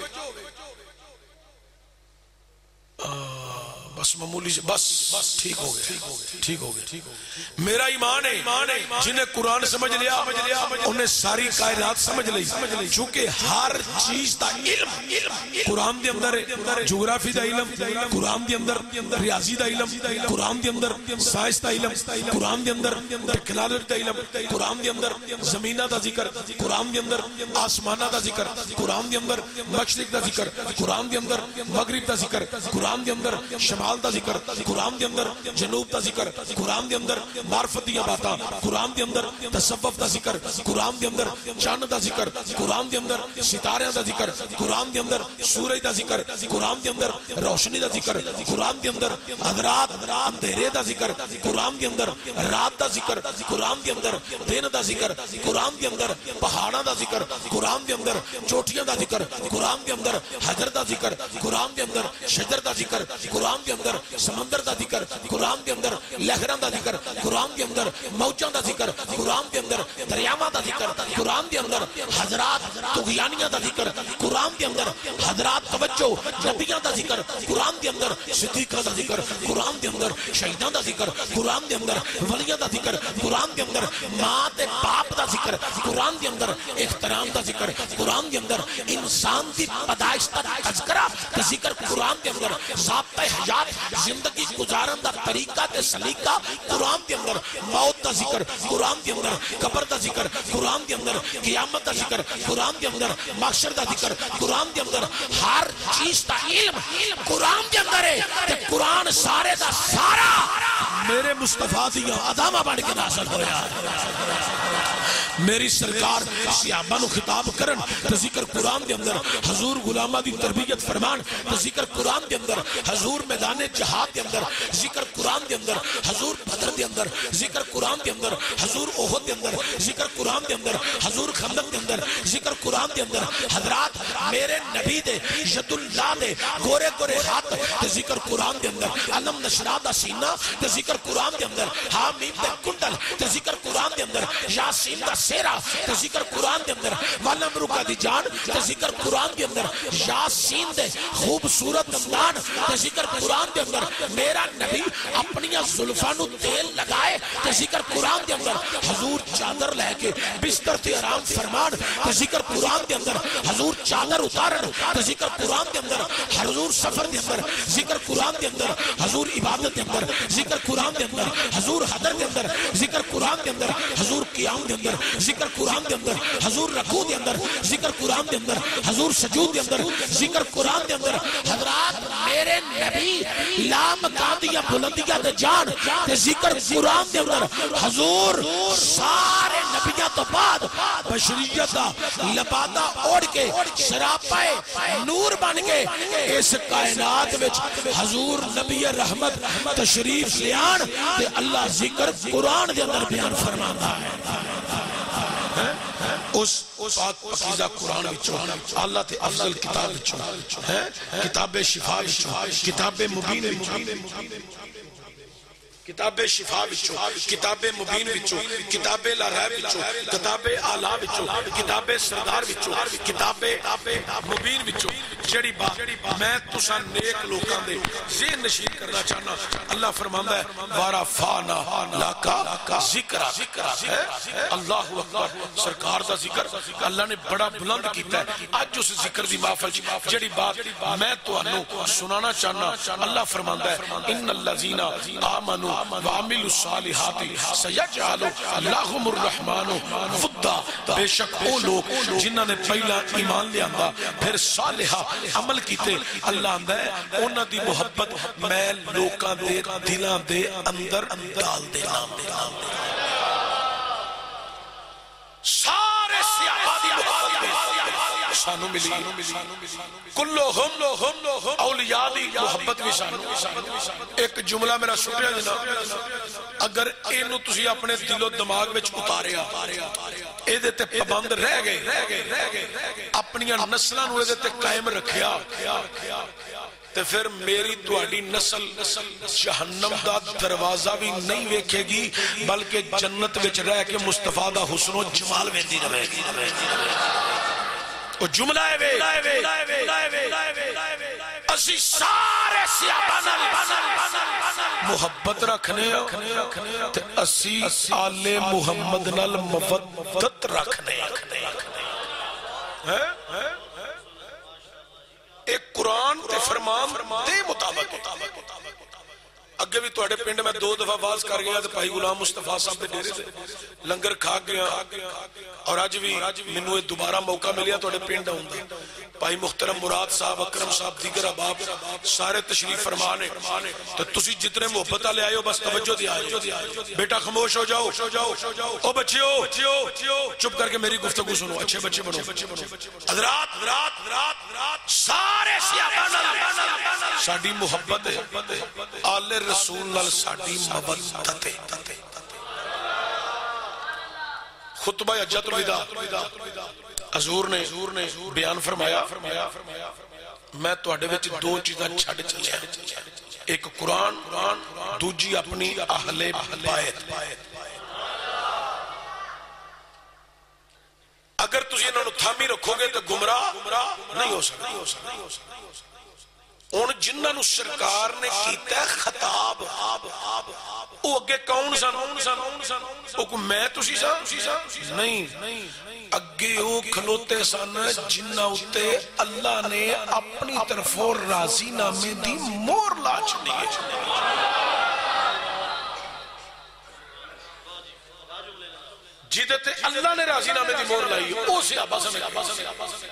بس معمولی سے بس ٹھیک ہو گئے، ٹھیک ہو گئے۔ میرا ایمان ہے جنہیں قرآن سمجھ لیا انہیں ساری کائنات سمجھ لی، چونکہ ہر چیز دا علم قرآن دے اندر ہے، جغرافی دا علم قرآن دے اندر، ریاضی دا علم قرآن دے اندر، سائنس دا علم قرآن دے اندر، ٹیکنالوجی دا علم قرآن دے اندر، زمینہ دا ذکر قرآن دے اندر، آسمانہ دا ذکر قرآن دے اندر، مشرق دا ذکر قرآن دے اندر، مغرب دا ذکر قرآن دے اندر، شمال دا ذکر قرآن دے اندر، جنوب دا ذکر قرآن دے اندر، معرفت دیاں باتاں قرآن دے اندر، تصوف دا ذکر قرآن دے اندر، چاند دا ذکر قرآن دے اندر، ستارے دا ذکر قرآن دے اندر، سورج دا ذکر قرآن دے اندر، روشنی دا ذکر قرآن دے اندر، حضرات اندھیرے دا ذکر قرآن دے اندر، رات دا ذکر قرآن دے اندر، دن دا ذکر قرآن دے اندر، پہاڑاں دا ذکر قرآن دے اندر، چوٹیاں دا ذکر قرآن دے اندر، حجر دا ذکر قرآن دے اندر، شجر دا ذکر قرآن دے اندر، سمندر دا ذکر قرآن دے اندر، لہراں دا ذکر قرآن دے اندر، موجاں دا ذکر قرآن دے اندر، دریاواں دا ذکر قرآن دے اندر، حضرات طغیانیاں دا ذکر قرآن دے اندر، حضرات توجہ نبیاں دا ذکر قرآن دے اندر، صدیقاں دا ذکر قرآن دے اندر، شہیداں دا ذکر قرآن دے اندر، ولیاں دا ذکر قرآن دے اندر، ماں تے باپ دا ذکر قرآن دے اندر، احترام دا ذکر قرآن دے اندر، انسان دی پیدائش دا تذکرہ تے ذکر قرآن دے اندر، ضابطہ حیات زندگی گزارن دا طریقہ تے سلیقہ قرآن دے اندر، موت دا ذکر قرآن دے اندر، قبر دا ذکر قرآن دے اندر، قیامت دا ذکر قرآن دے اندر، محشر دا ذکر قرآن دے اندر، ہر چیز دا علم قرآن دے اندر ہے تے قرآن سارے دا سارا میرے مصطفیٰ دیاں ادامہ بن کے نازل ہویا۔ میری سرکار صحابہ نو خطاب کرن تے ذکر قرآن دے اندر، حضور غلامہ دی تربیت فرمان تے ذکر قرآن دے اندر، حضور میدان جہاد دے اندر ذکر قرآن دے اندر، حضور بدر دے اندر ذکر قرآن دے اندر، حضور احد دے اندر ذکر قرآن دے اندر، حضور خندق دے اندر ذکر قرآن دے اندر۔ حضرات میرے نبی دے ید اللہ دے گورے گورے ہاتھ تے ذکر قرآن دے اندر، علم نشرہ دا سینہ تے ذکر قرآن دے اندر، حامیم دے کنڈل تے ذکر قرآن دے اندر، یاسین دا سیرہ تے ذکر قرآن دے اندر، والم رکا دی جان تے ذکر قرآن دے اندر، یاسین دے خوبصورت دندان تے ذکر قرآن دے اندر۔ میرا نبی اپنیاں زلفانو تیل لگائے تے ذکر قرآن دے اندر، حضور چادر لے کے بستر تے آرام فرمان تے ذکر قرآن دے اندر، حضور چادر اتارن تے ذکر قرآن دے اندر، حضور سفر دے اندر ذکر قرآن دے اندر، حضور عبادت دے اندر ذکر قرآن دے اندر، حضور حضر دے اندر ذکر قرآن دے اندر، حضور قیام دے اندر ذکر قرآن دے اندر، حضور رکوع دے اندر ذکر قرآن دے اندر، حضور سجود دے اندر ذکر قرآن دے اندر۔ حضرات میرے نبی لا مکان دیا بلندیاں دے جان تے ذکر قرآن دے اندر، حضور سارے نبیاں تو بعد بشریت دا لبادہ اوڑ کے سراپائے نور بن کے اس کائنات وچ حضور نبی رحمت تشریف لیان تے اللہ ذکر قرآن دے اندر بیان فرماندا ہے۔ اس پاک پاکیزہ قرآن وچوں اللہ تے افضل کتاب وچوں ہے کتاب شفا وچوں کتاب مبین وچوں کتاب شفا وچوں کتاب مبین وچوں کتاب لا ریب وچوں کتاب اعلی وچوں کتاب سردار وچوں کتاب مبین وچوں جڑی بات میں تساں نیک لوکاں دے ذہن نشین کرنا چاہنا اللہ فرماندا ہے وارفعنا لک ذکر اللہ اکبر سرکار دا ذکر اللہ نے بڑا بلند کیتا ہے اج اس ذکر دی محفل جڑی بات میں تانوں سنانا چاہنا اللہ فرماندا ہے ان الذین آمنوا وعملوا الصالحات سيجعل لهم الرحمن ودا بے شک وہ لوگ جنہاں نے پہلا ایمان لے آندا پھر صالحہ عمل کیتے اللہ آندا ہے انہاں دی محبت میں لوکاں دے دلاں دے اندر ڈال دینا سارے صحابہ دی محبت سانو ملی کلہم اولیاء دی محبت بھی سانو ایک جملہ میرا سنیا جناب اگر اینو تسی اپنے دل و دماغ وچ اتاریا اے دے تے پابند رہ گئے اپنی نسلاں نو اے دے تے قائم رکھیا تے پھر میری تواڈی نسل جہنم دا دروازہ بھی نہیں ویکھے گی بلکہ جنت وچ رہ کے مصطفیٰ دا حسن و جمال ویندی رہے گی وہ جملہ ہے وے اسی سارے صحابہ نال محبت رکھنے تے اسی آل محمد نال مودت رکھنے ایک قرآن تے فرمان دے مطابق اگے بھی توڑے پنڈ میں دو دفعہ باز کر گیا تو پائی غلام مصطفیٰ صاحب دے ڈیرے سے لنگر کھا گیا اور آج بھی منوے دوبارہ موقع ملیا توڑے پنڈ ہوں گا پائی محترم مراد صاحب اکرم صاحب دیگر احباب سارے تشریف فرمانے تو تسی جتنے محبتہ لے آئے ہو بس توجہ دی آئے بیٹا خاموش ہو جاؤ او بچیو چپ کر کے میری گفتگو سنو اچھے بچے بنو حضرات سارے صحابہ ساڈی محبت ہے آل رسول نال ساڈی مودت ہے خطبہ حجۃ الوداع حضور نے بیان فرمایا میں تواڈے وچ دو چیزاں چھڈ چلیا ایک قرآن دوجی اپنی اہل بیت اگر تسی انہاں نو تھامی رکھو گے تو گمراہ نہیں ہو سکتے ان جنہاں نو سرکار نے کیتا ہے خطاب او اگے کون سن او کو میں تسی سن نہیں اگے او کھلوتے سن جنہاں اتے اللہ نے اپنی طرفوں راضی نامے دی مور لا چھڑی ہے جیدتے اللہ نے راضی نامے دی مور لائی او صحابہ سمجھ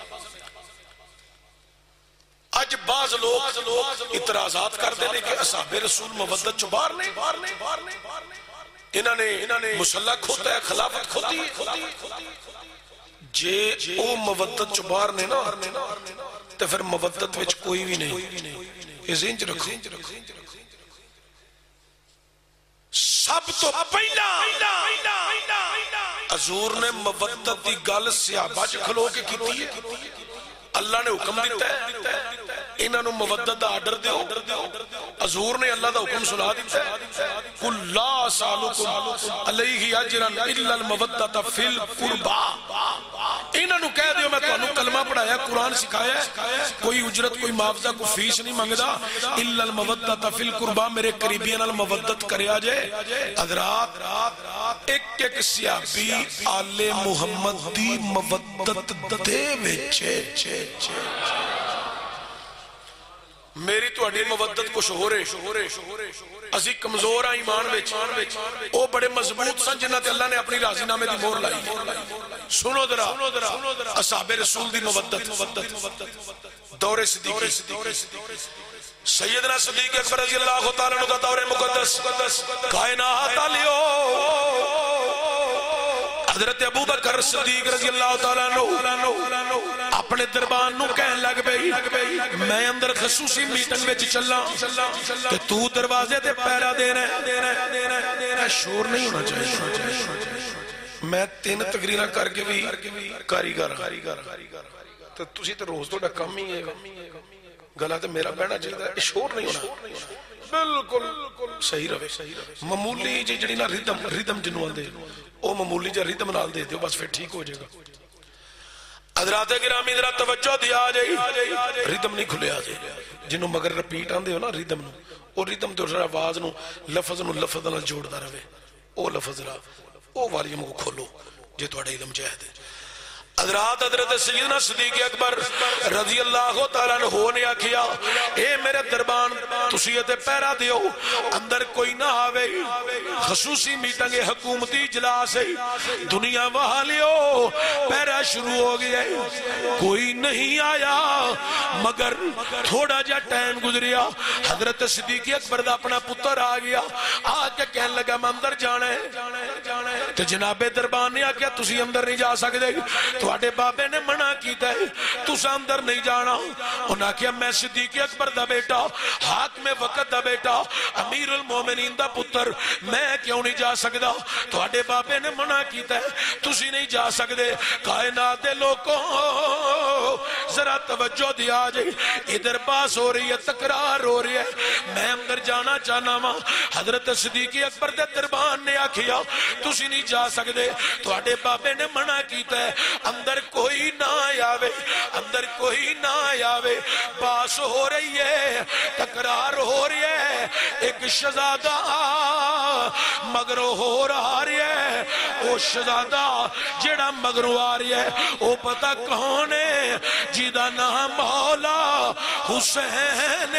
آج بعض لوگ اعتراضات کر دینے کہ اصحاب رسول مودت چبار نہیں انہوں نے مسلح کھوتا ہے خلافت کھوتی ہے جے او مودت چبار نے نا تو پھر مودت وچ کوئی بھی نہیں یہ ذہن چ رکھو سب تو پہلا حضور نے مودت دی گل صحابہ چ کھلو کے کیتی ہے اللہ نے حکم دیتا ہے انہاں نو مودت دا آرڈر دیو حضور نے اللہ دا حکم سنا دیتا ہے قل لا سالکم علیہ اجرا الا المودۃ فی القربى انہاں نو کہہ دیو میں تانوں کلمہ پڑھایا قرآن سکھایا ہے کوئی اجرت کوئی معاوضہ کوئی فیس نہیں منگدا الا المودۃ فی القربى میرے قریبیاں نال مودت کریا جے حضرات ایک ایک صحابی آل محمد دی مودت دے وچ میری تو اڈی مودت کچھ ہو رہے اسی کمزور ہیں ایمان وچ او بڑے مضبوط سن جنہاں تے اللہ نے اپنی راضی نامے دی مہر لائی سنو ذرا اصحاب رسول دی مودت دور صدیقی سیدنا صدیق اکبر رضی اللہ تعالیٰ عنہ کا دور مقدس کائنات علیو حضرت ابو بکر صدیق رضی اللہ تعالیٰ عنہ اپنے دربان نو کہن لگ بئی میں اندر خصوصی میٹنگ میں چلا کہ تو دروازے تے پیرا دینا ہے شور نہیں ہونا چاہیے میں تین تقریرہ کر کے بھی کاریگر تو تسی تو روز تو ڈا کم ہی ہے گلا تو میرا بہنا چاہتا ہے شور نہیں ہونا بالکل صحیح رہے معمولی جی جڑی نا ریدم ریدم جنوں آن دے او معمولی جا ریدم نال دے دیو بس پھر ٹھیک ہو جائے گا حضرات گرامی ذرا توجہ دیا جائے ریدم نہیں کھلے آ جائے جنوں مگر رپیٹ آن دے ہو نا ریدم نو او ریدم تو آواز نو لفظ نو لفظ نال جوڑ دا رہے او لفظ را او والیم کو کھولو جے تو اڑے علم چاہے دے حضرات حضرت سیدنا صدیق اکبر رضی اللہ تعالیٰ عنہ نے آکھیا اے میرے دربان تسیت پیرا دیو اندر کوئی نہ آوے خصوصی میٹنگ حکومتی اجلاس ہے دنیا وہالیو پیرا شروع ہو گیا کوئی نہیں آیا مگر تھوڑا جا ٹائم گزریا حضرت صدیق اکبر دا اپنا پتر آ گیا آ کے کہنے لگا میں اندر جانا ہے تو جناب دربان نے آکھیا تسی اندر نہیں جا سکتے تواڈے بابے نے منع کیتا ہے تسا اندر نہیں جانا انہاں کہا میں صدیق اکبر دا بیٹا حاکم وقت دا بیٹا امیر المومنین دا پتر میں کیوں نہیں جا سکدا تواڈے بابے نے منع کیتا ہے تسی نہیں جا سکدے کائنات دے لوگوں ذرا توجہ دیا جائے ادھر باس ہو رہی ہے تکرار ہو رہی ہے میں اندر جانا چاہنا وا حضرت صدیق اکبر دے دربان نے آکھیا تسی نہیں جا سکدے تواڈے بابے نے منع کیتا ہے اندر کوئی نہ آوے اندر کوئی نہ آوے باس ہو رہی ہے تکرار ہو رہی ہے ایک شہزادہ مگروں ہو رہا ہے او شہزادہ جڑا مگروں آ رہی ہے او پتہ کون ہے جیدہ نام مولا حسین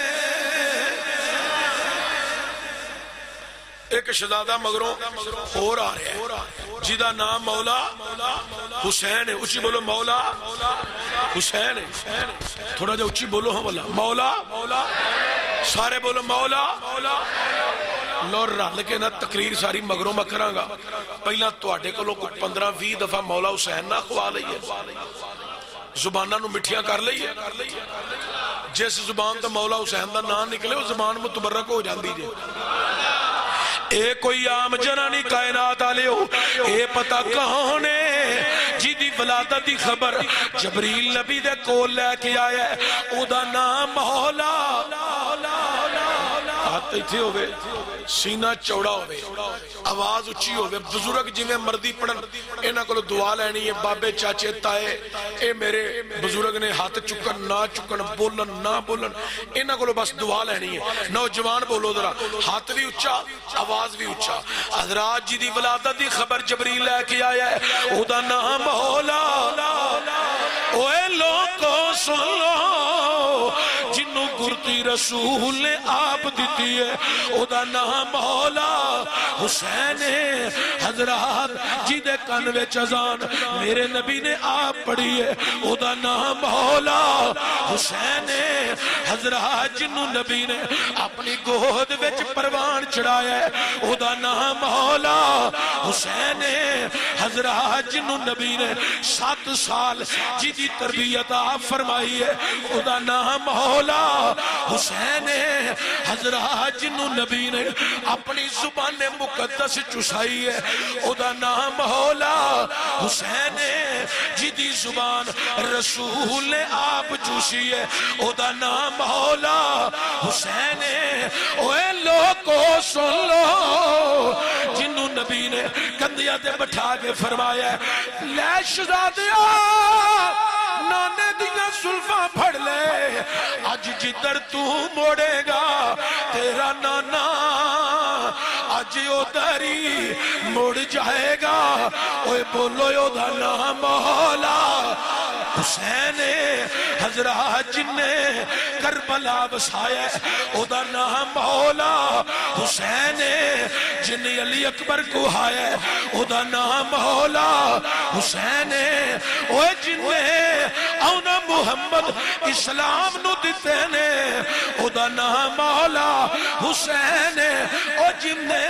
ایک شہزادہ مگروں ہو رہا ہے جیدہ نام مولا حسین ہے اچھی بولو مولا حسین ہے تھوڑا جا اچھی بولو ہم اللہ مولا سارے بولو مولا لور رہا لیکن تقریر ساری مگروں میں کراں گا پہلا تو آٹے کو لوگ پندرہ وی دفعہ مولا حسین نہ خوا لئی ہے زبانہ نو مٹھیاں کر لئی ہے جیسے زبان تا مولا حسین دا نام نکلے وہ زبان متبرک ہو جان دیجئے اے کوئی عام جنانی کائنات آلے ہو اے پتہ کون ہے جیدی ولادت دی خبر جبریل نبی دے کول لے کے آیا ہے او دا نام مولا آتے تھے ہوئے سینہ چوڑا ہوئے آواز اچھی ہوئے بزرگ جی میں مردی پڑھن اینا کو دعا لینی ہے بابے چاچے تائے اے میرے بزرگ نے ہاتھ چکن نہ چکن بولن نہ بولن اینا کو بس دعا لینی ہے نوجوان بولو درہ ہاتھ بھی اچھا آواز بھی اچھا حضرات جی دی ولادت دی خبر جبریل لے کے آیا ہے او دا نام مولا اوے لوگوں سن لو جنوں گرتی رسول نے آپ دیتی ہے او دا نام مولا حسین حضرات جی دے کنوے چزان میرے نبی نے آپ پڑھی ہے او دا نام مولا حسین حضرات جنوں نبی نے اپنی گود وچ پروان چڑھایا ہے او دا نام مولا حسین حضرات جنوں نبی نے سات سال جی دی تربیت آپ فرمائی ہے او دا نام مولا حسین حضرات جنوں نبی نے اپنی زبان مقدس چسائی ہے او دا نام مولا حسین جی دی زبان رسول نے آپ چوسی ہے او دا نام مولا حسین اوے لوگوں سن لو جنوں نبی نے کندھیاں تے بٹھا کے فرمایا ہے لے شہزادیا نانے دیاں سلفاں پھڑ لے آج جدر تو موڑے گا تیرا نانا آج او داری موڑ جائے گا اوے بولو یو دا نام مولا حسین حضرات جن نے کربلا بسایا او دا نام مولا حسین جن علی اکبر کو آیا او دا نام مولا حسین اوے جن نے اونا محمد اسلام نو دیتے نے او دا نام مولا حسین او جن نے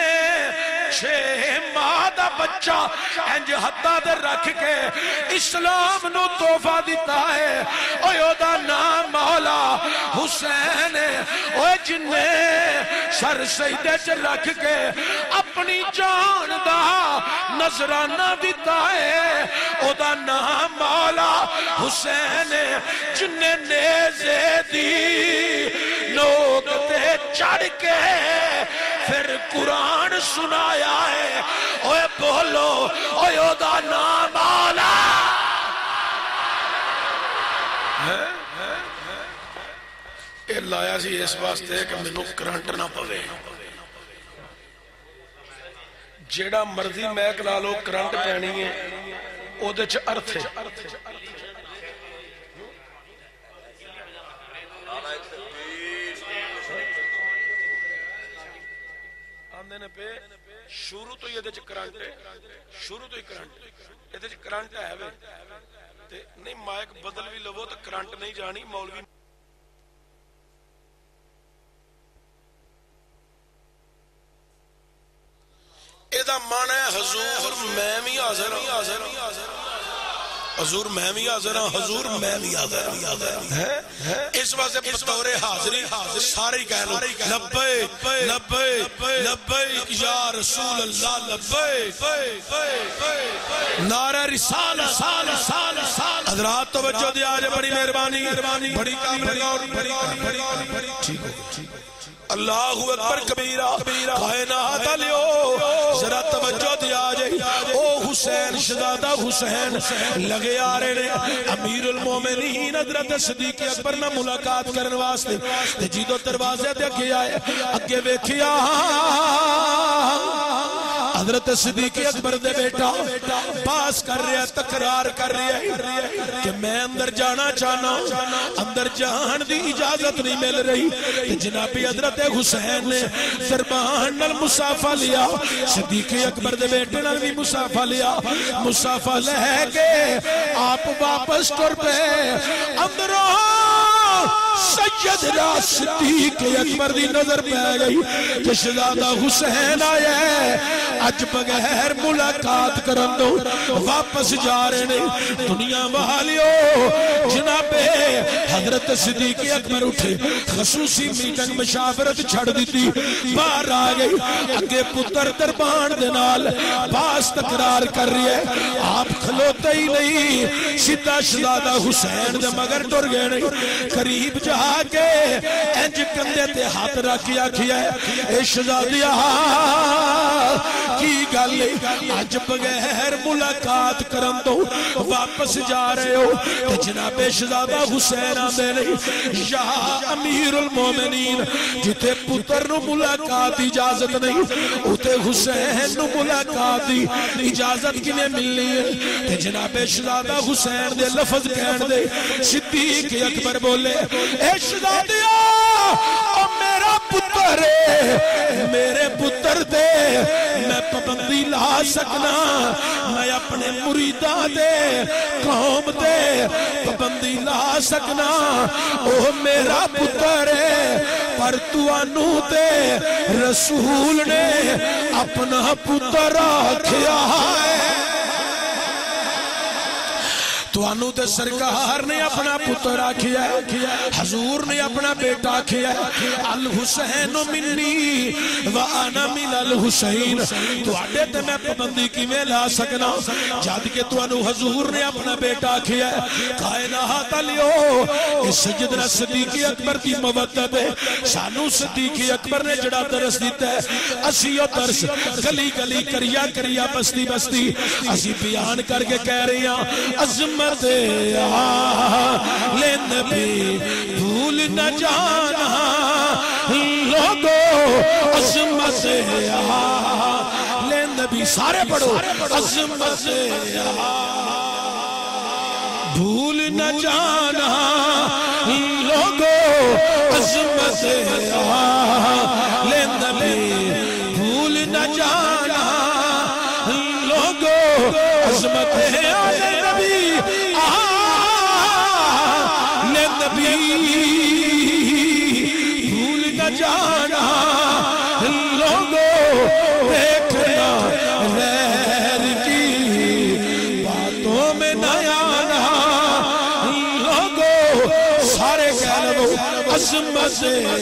چھے مادہ بچہ انج حتہ در رکھ کے اسلام نو توفہ دیتا ہے او دا نام مولا حسین اوے جنے سر سجدے چ رکھ کے اپنی جان دا نظرانہ دیتا ہے او دا نام مولا حسین جنے نیزے دی نوک تے چڑھ کے پھر قرآن سنایا ہے اوے بولو اوے او دا نام مولا اے لایا سی اس واسطے کہ مینوں کرنٹ نہ پوے جیڑا مرضی میک لا لو کرنٹ پینی ہے او دے چ ارتھ ہے آندے نے پہ شروع تو یہ دے چ کرنٹ ہے شروع تو ہی کرنٹ یہ دے چ کرنٹ ہے وے تے نہیں مائک بدل بھی لو تو کرنٹ نہیں جانی مولوی ایدہ معنی ہے حضور میں بھی حاضر ہوں حضور میں بھی حاضر ہوں حضور میں بھی حاضر ہوں اس واسطے بطور حاضری سارے کہہ لو لبیک لبیک لبیک یا رسول اللہ لبیک نعرہ رسالت حضرات توجہ دیا آج بڑی مہربانی بڑی کامل اور بڑی ٹھیک ہو اللہ اکبر کبیرہ کائنات علیو ذرا توجہ دیا جائے او حسین شہزادہ حسین لگے آ رہے نے امیر المومنین حضرت صدیق اکبر نہ ملاقات کرنے واسطے جیدو دروازے دے اگے آئے اگے ویکھیا حضرت صدیق اکبر دے بیٹا باس کر رہا ہے تقرار کر رہا ہے کہ میں اندر جانا چاہنا اندر جان دی اجازت نہیں مل رہی جنابی حضرت حسین نے دربان نل مصافہ لیا صدیق اکبر دے بیٹے نل بھی مصافہ لیا مصافہ لے کے آپ واپس ٹر پہ اندروں سیدنا صدیق اکبر دی نظر پہ گئی کہ شہزادہ حسین آیا ہے اج بغیر ملاقات کرن دو واپس جا رہے نے دنیا والیو جناب حضرت صدیق اکبر اٹھے خصوصی میٹنگ مشاورت چھڑ دیتی باہر آ گئی اگے پتر دربان دنال باس تقرار کر رہی ہے آپ کھلوتے ہی نہیں سیدھا شہزادہ حسین دے مگر ٹر گئے نہیں قریب جا کے انج کندے تے ہاتھ رکھیا کیا ہے اے شہزادیہ کی گل اج بغیر ملاقات کرن تو واپس جا رہے ہو تے جناب شہزادہ حسین آندے نہیں یا امیر المومنین جتے پتر نو ملاقات اجازت نہیں اوتے حسین نو ملاقات اجازت کنے ملنی ہے تے جناب شہزادہ حسین دے لفظ کہن دے صدیق اکبر بولے اے شہزادیہ او میرا پتر میرے پتر دے میں پابندی لا سکنا میں اپنے مریداں دے قوم دے پابندی لا سکنا او میرا پتر پر تو انو دے رسول نے اپنا پتر آکھیا ہے تو انو تے سرکار نے اپنا پتر آکھیا ہے حضور نے اپنا بیٹا آکھیا ہے الحسین منی وانا من الحسین تو آڈے تے میں پابندی کی میں لا سکنا جاد کے تو انو حضور نے اپنا بیٹا آکھیا ہے کائنات علیو اس سیدنا صدیق اکبر کی مودت ہے سانو صدیق اکبر نے جڑا درس دیتا ہے اسیو درس گلی گلی کریا کریا بستی بستی اسی بیان کر کے کہہ رہی ہیں عظمت لے نبی بھول نہ جانا لوگو عظمت لے نبی سارے پڑھو عظمت بھول نہ جانا لوگو عظمت لے نبی بھول نہ جانا لوگو عظمت لے نبی بھول نہ جانا لوگوں دیکھنا غیر کی باتوں میں نہ آنا لوگوں سارے کہہ لو عظمت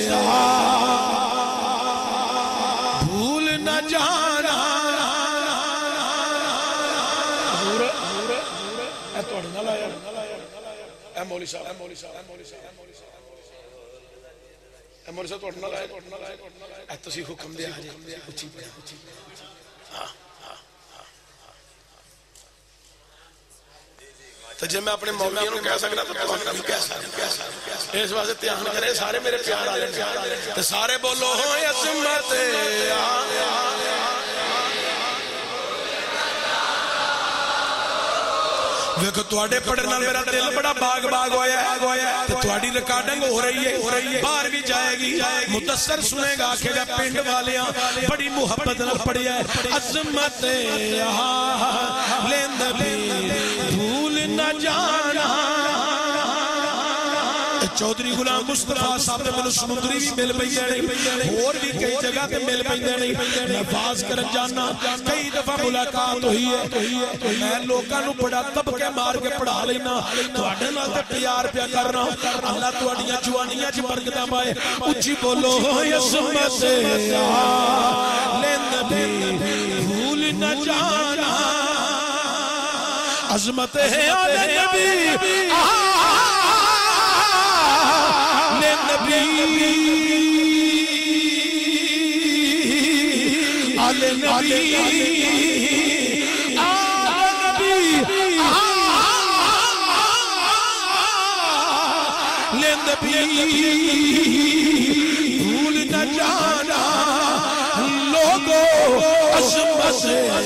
بھول نہ جانا حضور اے توڑ نہ لایا اے مولی صاحب اے مولی صاحب اے مولی صاحب اے مولی صاحب توڑ نہ لایا اے تسی حکم دے آجے اچھی پڑھا تو جب میں اپنے مولیوں کو کہہ سکنا تو تو اپنا بھی کہہ سکنا اس واسطے تیان کرے سارے میرے پیار آلے تو سارے بولو ہوئے عظمت ویکھو تواڈے پڑھن نال میرا دل بڑا باغ باغ ہویا ہے تے تواڈی ریکارڈنگ ہو رہی ہے باہر بھی جائے گی مدثر سنے گا کہ گا پنڈ والیاں بڑی محبت نال پڑھیا ہے عظمت لے نبی بھول نہ جانا چودھری غلام مصطفیٰ صاحب نے ملو سمندری بھی مل پئی دینے اور بھی کئی جگہ تے مل پئی دینے نفاذ کرن جانا کئی دفعہ ملاقات ہوئی ہے میں لوگاں نو بڑا تب کے مار کے پڑھا لینا تواڈے نال تے پیار پیا کرنا اللہ تواڈیاں جوانیاں چ برکتاں پائے اچھی بولو عظمت لے نبی بھول نہ جانا عظمت ہے آلِ نبی لے نبی آلِ نبی آلِ نبی لے نبی بھول نہ جانا لوگو عظمت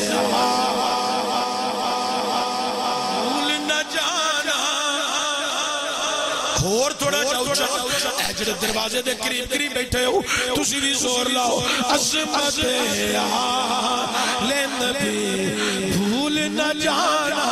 اور تھوڑا چاوچا اے جڑے دروازے دے قریب قریب بیٹھے ہو تسی بھی زور لاؤ عظمت لے نبی بھول نہ جانا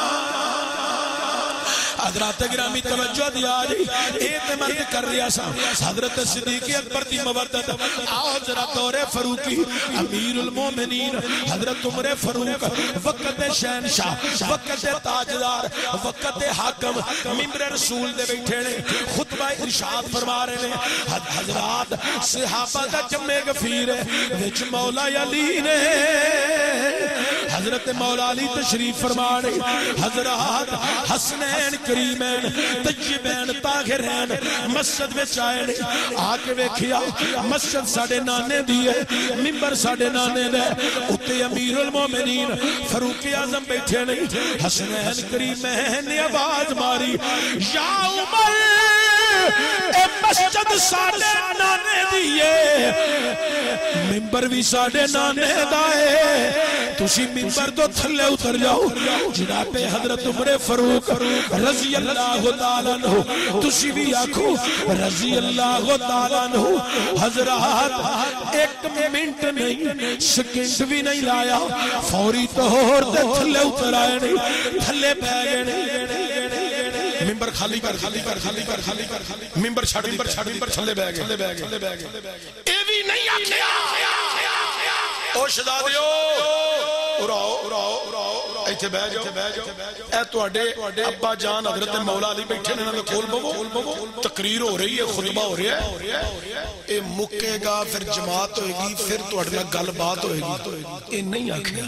حضرات گرامی توجہ دیا جی اعتماد کر رہا سا حضرت صدیق اکبر دی مودت آؤ ذرا دور فاروقی امیر المومنین حضرت عمر فاروق وقت شہنشاہ وقت تاجدار وقت حاکم ممبر رسول دے بیٹھے نے خطبہ ارشاد فرما رہے نے حضرات صحابہ دا جمع غفیر ہے وچ مولا علی نے حضرت مولا علی تشریف فرما رہے حضرات حسنین کریمین طیبین طاہرین مسجد میں چاہے آکے ویکھیا مسجد ساڑے نانے دیئے ممبر ساڑے نانے دے اتے امیر المومنین فاروق اعظم بیٹھے نہیں حسنین کریمین نے آواز ماری یا عمر اے مسجد ساڑے نانے دیئے ممبر بھی ساڑے نانے دائے تُسی ممبر تو تھلے اتر جاؤ جناب حضرت عمر فاروق رضی اللہ تعالیٰ عنہ تُسی بھی آکھو رضی اللہ تعالیٰ عنہ حضرات ایک منٹ نہیں سکنٹ بھی نہیں لایا فوری طور تے تھلے اتر آئے نہیں تھلے بہ گئے نہیں ممبر خالی کر خالی کر خالی کر خالی کر ممبر چھڑ ممبر چھڑ ممبر چھلے بہ گئے چھلے بہ گئے اے بھی نہیں آکھیا او شہزادیو اڑاؤ اڑاؤ اڑاؤ ایتھے بہ جاؤ اے تواڈے ابا جان حضرت مولا علی بیٹھے نے انہاں دے کول بوو تقریر ہو رہی ہے خطبہ ہو رہا ہے اے مکے گا پھر جماعت ہوئے گی پھر تواڈے نال گل بات ہوئے گی اے نہیں آکھیا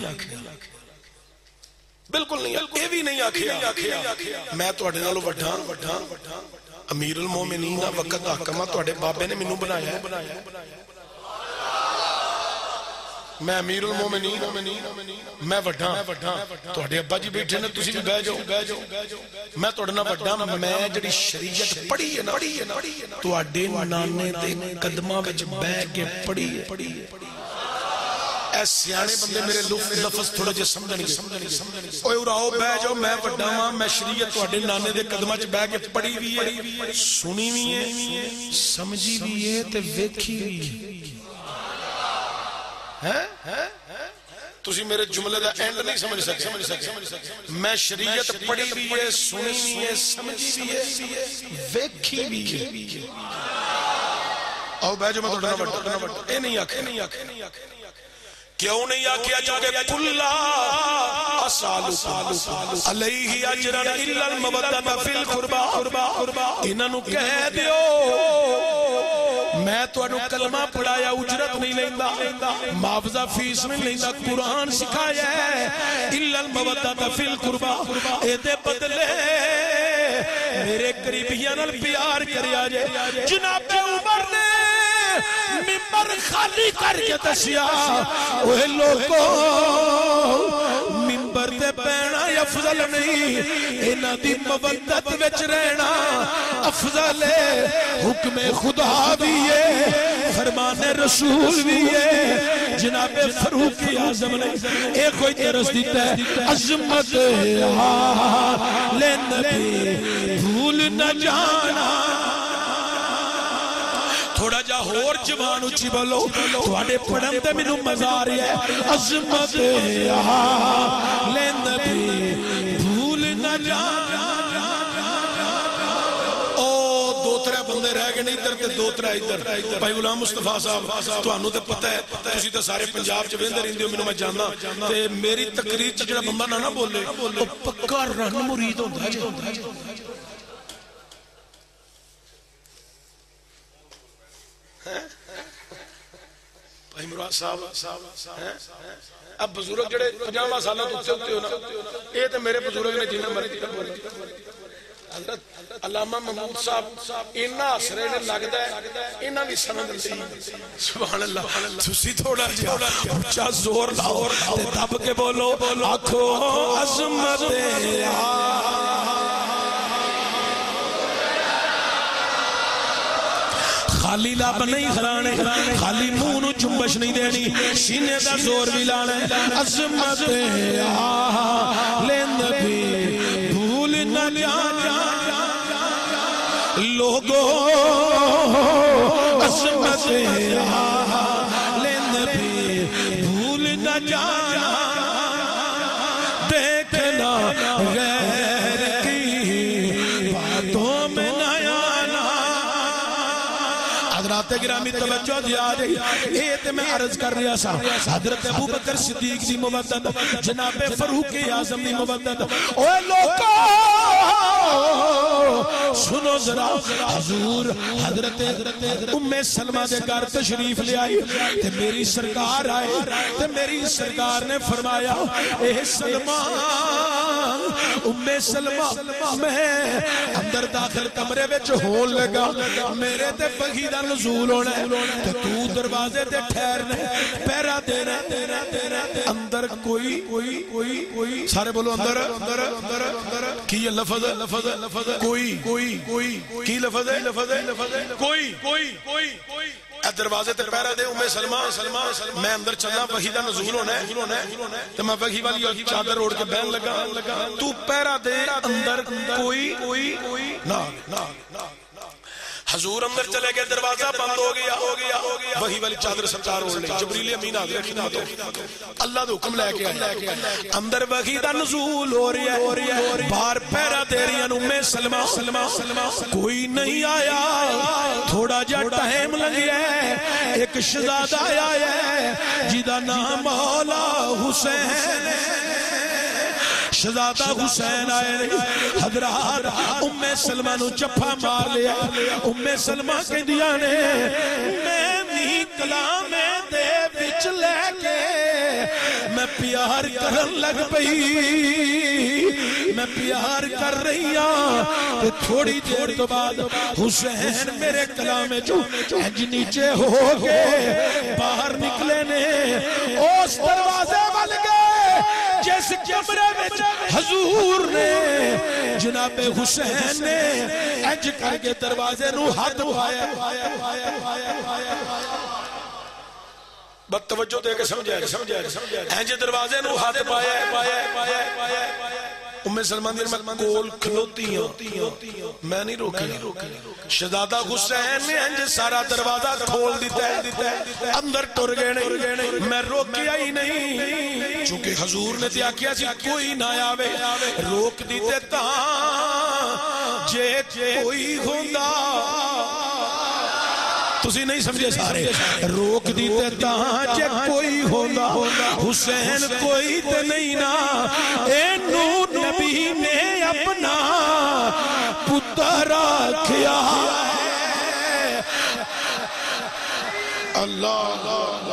بالکل نہیں اے بھی نہیں آکھیا میں تواڈے نالوں وڈھا امیر المومنین وقت حاکم تواڈے بابے نے مینوں بنایا ہے میں امیر المومنین میں وڈھا تواڈے ابا جی بیٹھے نے تسی بھی بہ جاؤ میں تواڈے نال وڈھا میں جڑی شریعت پڑھی ہے نا تواڈے نانے دے قدماں وچ بہ کے پڑھی ہے اے سیانے بندے میرے لفظ تھوڑا جے سمجھن گے اوے اڑاؤ بہ جاؤ میں وڈا ہاں میں شریعت تواڈے نانے دے قدماں وچ بہ کے پڑھی وی ہے سنی وی ہے سمجھی وی ہے تے ویکھی وی ہے تسی میرے جملے دا اینڈ نہیں سمجھ سکتے میں شریعت پڑھی بھی ہے سنی بھی ہے سمجھی بھی ہے ویکھی بھی ہے آؤ بھائی جو میں توڑنا بڑھتا اے نہیں آکھے کیوں نہیں آکھیا چونکہ کلا اسالو علیہ اجرن الا المودۃ فی القربا انہاں نو کہہ دیو میں تانوں کلمہ پڑھایا اجرت نہیں لیندا معاوضہ فیس نہیں لیندا قرآن سکھایا ہے الا المودۃ فی القربا اے دے بدلے میرے قریبیاں نال پیار کریا جے جناب عمر نے ممبر خالی کر کے دسیا اوہ لوگوں ممبر تے بینا افضل نہیں انہاں دی مودت وچ رہنا افضل ہے حکم خدا بھی ہے فرمان رسول بھی ہے جناب فاروق اعظم نے ایک کوئی درس دیتا ہے عظمت لے نبی بھول نہ جانا تھوڑا جا ہور جوان اچھی بولو تھوڑے پڑھن تے منو مزہ آ رہی ہے عظمت لے نبی بھول نہ جانا او دو ترے بندے رہ گئے نہیں ادھر تے دو ترے ادھر بھائی غلام مصطفیٰ صاحب تانوں تے پتہ ہے تسی تے سارے پنجاب چ ویندے رہندے ہو مینوں میں جاننا تے میری تقریر چ جڑا بندہ نہ نہ بولے او پکا رن مرید ہوندا جے بھائی مراد صاحب اب بزرگ جڑے پنجاواں سالہ تو اتنے ہوتے ہو نا یہ تو میرے بزرگ نے جنہ مرضی کا بولا حضرت علامہ محمود صاحب اینا اثرے نے لگتا ہے اینا بھی سند نہیں سبحان اللہ تسی تھوڑا جا اچھا زور لاؤ دب کے بولو آنکھو عظمت خالی لب نہیں کھرانے خالی منہ نو چنبش نہیں دینی سینے دا زور بھی لانا عظمت لے نبی بھول نہ جانا لوگوں عظمت لے نبی بھول نہ جانا دیکھنا غیر کی باتوں میں نہ حضرات گرامی توجہ دیا رہی اے تے میں عرض کر رہا سا حضرت ابو بکر صدیق دی مودت جناب فاروق اعظم دی مودت اوے لوگوں سنو ذرا حضور حضرت ام سلمہ دے گھر تشریف لے آئی تے میری سرکار آئے تے میری سرکار نے فرمایا اے سلمہ ام سلمہ میں اندر داخل کمرے وچ ہون لگا میرے تے بغی دا نزول ہونا ہے تے تو دروازے تے ٹھہرنا پہرا دینا اندر کوئی کوئی کوئی کوئی سارے بولو اندر اندر اندر کی یہ لفظ لفظ لفظ کوئی کوئی کوئی کی لفظ ہے لفظ ہے کوئی کوئی کوئی دروازے تے پہرا دے ام سلمہ میں اندر چلنا وحی دا نزول ہونا ہے تو میں وحی والی چادر اوڑھ کے بہن لگا تو پہرا دے اندر کوئی کوئی نہ حضور اندر چلے گئے دروازہ بند ہو گیا وہی والی چادر سرکار اوڑھ لے جبریل امین آگے خدمتوں اللہ دے حکم لے کے آئے اندر وحی دا نزول ہو رہی ہے باہر پہرا دے رہی ہیں ام سلمہ کوئی نہیں آیا تھوڑا جا ٹائم لگیا ہے ایک شہزادہ آیا ہے جیدہ نام مولا حسین شہزادہ حسین آئے رہی حضرات ام سلمہ نو چپا مار لیا ام سلمہ کے دیا نے میں بھی کلام دے بچ لے کے میں پیار کرن لگ پئی میں پیار کر رہی ہوں کہ تھوڑی دیر تو بعد حسین میرے کلام جو انج نیچے ہو گئے باہر نکلے نے اس دروازے بل گئے جیسے کمرے میں حضور نے جناب حسین نے انج کر کے دروازے نو ہاتھ پایا بد توجہ دے کے سمجھا انج دروازے نو ہاتھ پایا ام سلمان دیر میں کول کھلوتی ہوں میں نہیں روکی شہزادہ حسین نے انج سارا دروازہ کھول دیتا ہے اندر ٹر گئے نہیں میں روکیا ہی نہیں چونکہ حضور نے دیا کیا سی کوئی نہ آوے روک دیتے تاں جے کوئی ہوندا تسی نہیں سمجھے سارے روک دیتے تاں جے کوئی ہونا حسین کوئی تے نہیں نا اے نور نبی نے اپنا پتر رکھیا اللہ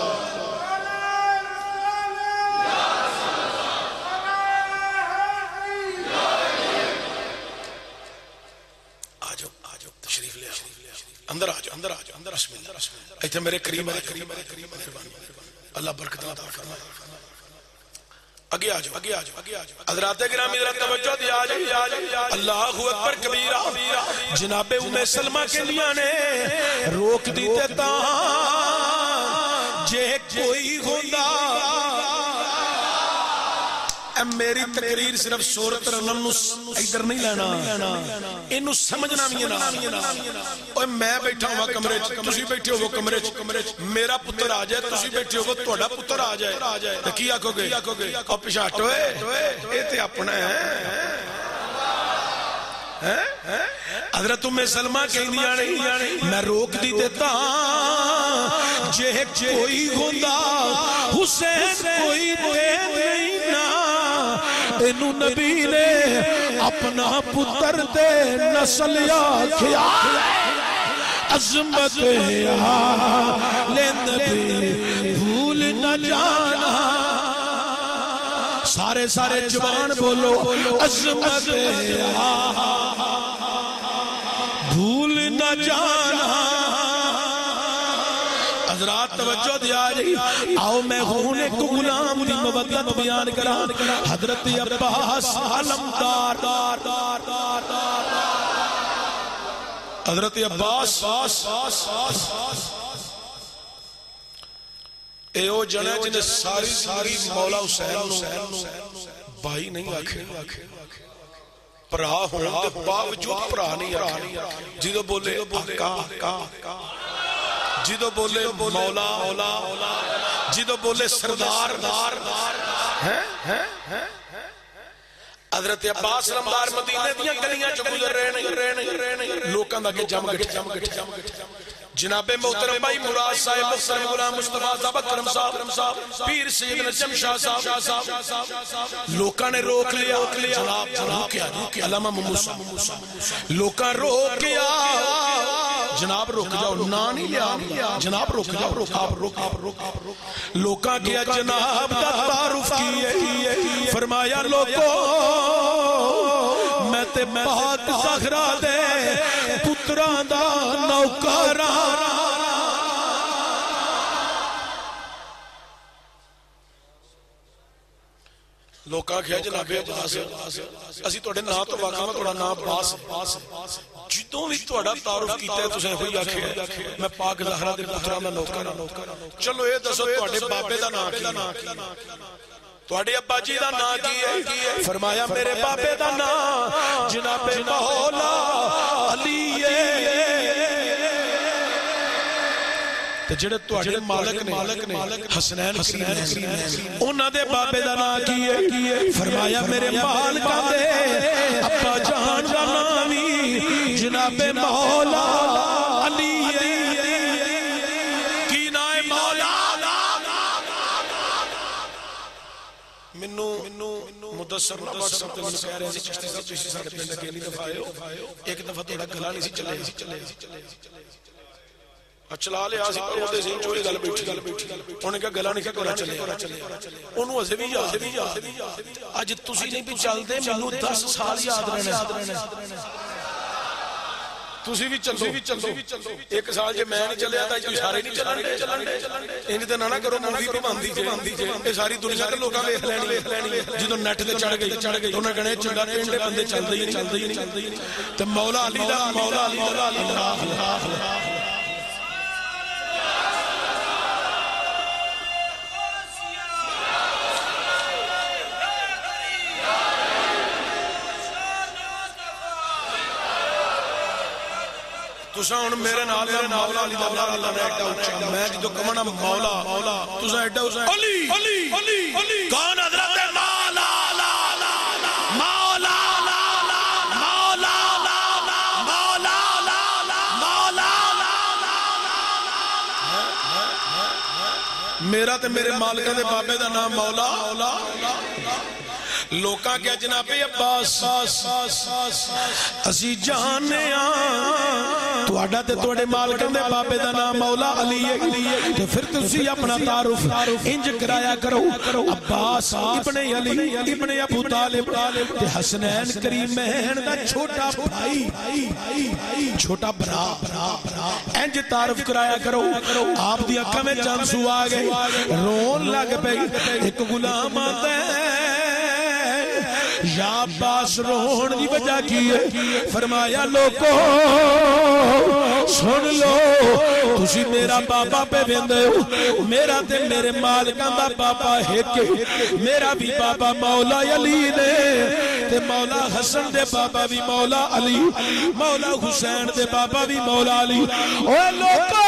اندر آ جاؤ اندر آ جاؤ اندر بسم اللہ ایتھے میرے کریم میرے کریم میرے کریم مہربانی اللہ برکت عطا فرمائے آگے آ جاؤ آگے آ جاؤ آگے آ جاؤ حضرات گرامی ذرا توجہ دیا آ جائے اللہ اکبر کبیرہ جناب ام سلمہ کے لیے نے روک دیتے تا جے کوئی ہوندا میری تقریر صرف سورت رنم ادھر نہیں لینا انہوں سمجھنا بھی نا اوہ میں بیٹھا ہوا کمرے تسی بیٹھے ہو وہ کمرے میرا پتر آ جائے تسی بیٹھے ہو وہ توڑا پتر آ جائے تو کی آکھو گے اور پشاٹو ہے اے تے اپنا ہے حضرت ام سلمہ کہیں دیا نہیں میں روک دی دیتا جے کوئی ہوندا حسین کوئی دے نہیں نا انہوں نبی نے اپنا پتر دے نسل آکھیا عظمت لے نبی بھول نہ جانا سارے سارے جوان بولو عظمت بھول نہ جانا حضرات توجہ دیا جی آؤ میں ہوں ایک غلام دی مودت بیان کرا حضرت عباس علمدار حضرت عباس اے او جنے جنہیں ساری ساری مولا حسین بھائی نہیں آکھے پرا ہوں دے باوجود پرا نہیں آکھے جدو بولے آقا جدو بولے مولا جدو بولے سردار حضرت عباس علمدار مدینے دیاں گلیاں جو گزر رہے ہیں لوکاں دا کہ جم گٹھ جناب محترم بھائی مراد صاحب محترم غلام مصطفیٰ صاحب اکرم صاحب پیر سید نجم شاہ صاحب لوکاں نے روک لیا جناب روکیا علامہ موسیٰ لوکاں روکیا جناب روک جاؤ نا نہیں لیا جناب روک جاؤ روک لوکاں کیا جناب دا تعارف کیے فرمایا لوکو میں تے پاک زہرا دے پتران دا نوکرا لوکاں کیا جناب عباس اسی توڑے نا تو واقعہ میں توڑا نا عباس جتوں بھی توڑا تعارف کیتا ہے تسے ہوئی آکھے میں پاک زہرا دے پتران دا نوکرا چلو اے دسو توڑے بابے دا نا کی توڑے ابا جی دا نا کی ہے فرمایا میرے بابے دا نا جناب مولا علی تے جڑے توڑے مالک نے حسنین کریم انہاں دے بابے دا نا کی ہے فرمایا میرے مالکہ دے ابا جان دا نامی جناب مولا علی کی نائے مولا منو مدسر نہ بات سب تمہیں کہہ رہے ہیں چشتی صاحب چشتی صاحب پینڈ اکیلی دفعہ آئے ایک دفعہ توڑا گلا نہیں سی چلے چلا لیا سی پر ہوتے سین چوری گل بیٹھی انہوں نے کہا گلا نہیں کہا چلے انہوں اسے بھی یاد آج تسی نہیں بھی چل دے منو دس سال یاد رہنے تسی بھی چلو ایک سال جے میں نہیں چلے آتا کوئی سارے نہیں چلانے انہیں تے نہ کرو مووی بھی باندھی جے یہ ساری دنیا تے لوکاں ویکھ لینی جدوں نیٹ تے چڑھ گئی چڑھ گئی انہاں کہنے چنگا پنڈے بندے چلدے ہی نہیں تے مولا علی دا مولا علی مولا علی تساں ہن میرے نال مولا علی دا مولا نے ایڈا اونچا میں جدوں کہنا مولا مولا تساں ایڈا حسین علی علی کون حضرت مولا مولا مولا مولا مولا میرا تے میرے مالکہ دے بابے دا نام مولا لوکاں کیا جناب عباس اسی جانے آن تو آڈا تے توڑے مالکہ دے بابے دا نام مولا علی ہے تو پھر تسی اپنا تعارف انج کرایا کرو عباس ابن علی ابن ابو طالب تے حسنین کریمین دا چھوٹا بھائی چھوٹا برا انج تعارف کرایا کرو آپ دی اکھا میں چانسو آگئے رون لگ پہ ایک غلام آتا ہے یا عباس روحن دی وجہ کی ہے فرمایا لوگو سن لو تسی میرا بابا پہ ویندے ہو میرا تے میرے مالکاں دا بابا ایک میرا بھی بابا مولا علی نے تے مولا حسن دے بابا بھی مولا علی مولا حسین دے بابا بھی مولا علی اوے لوگو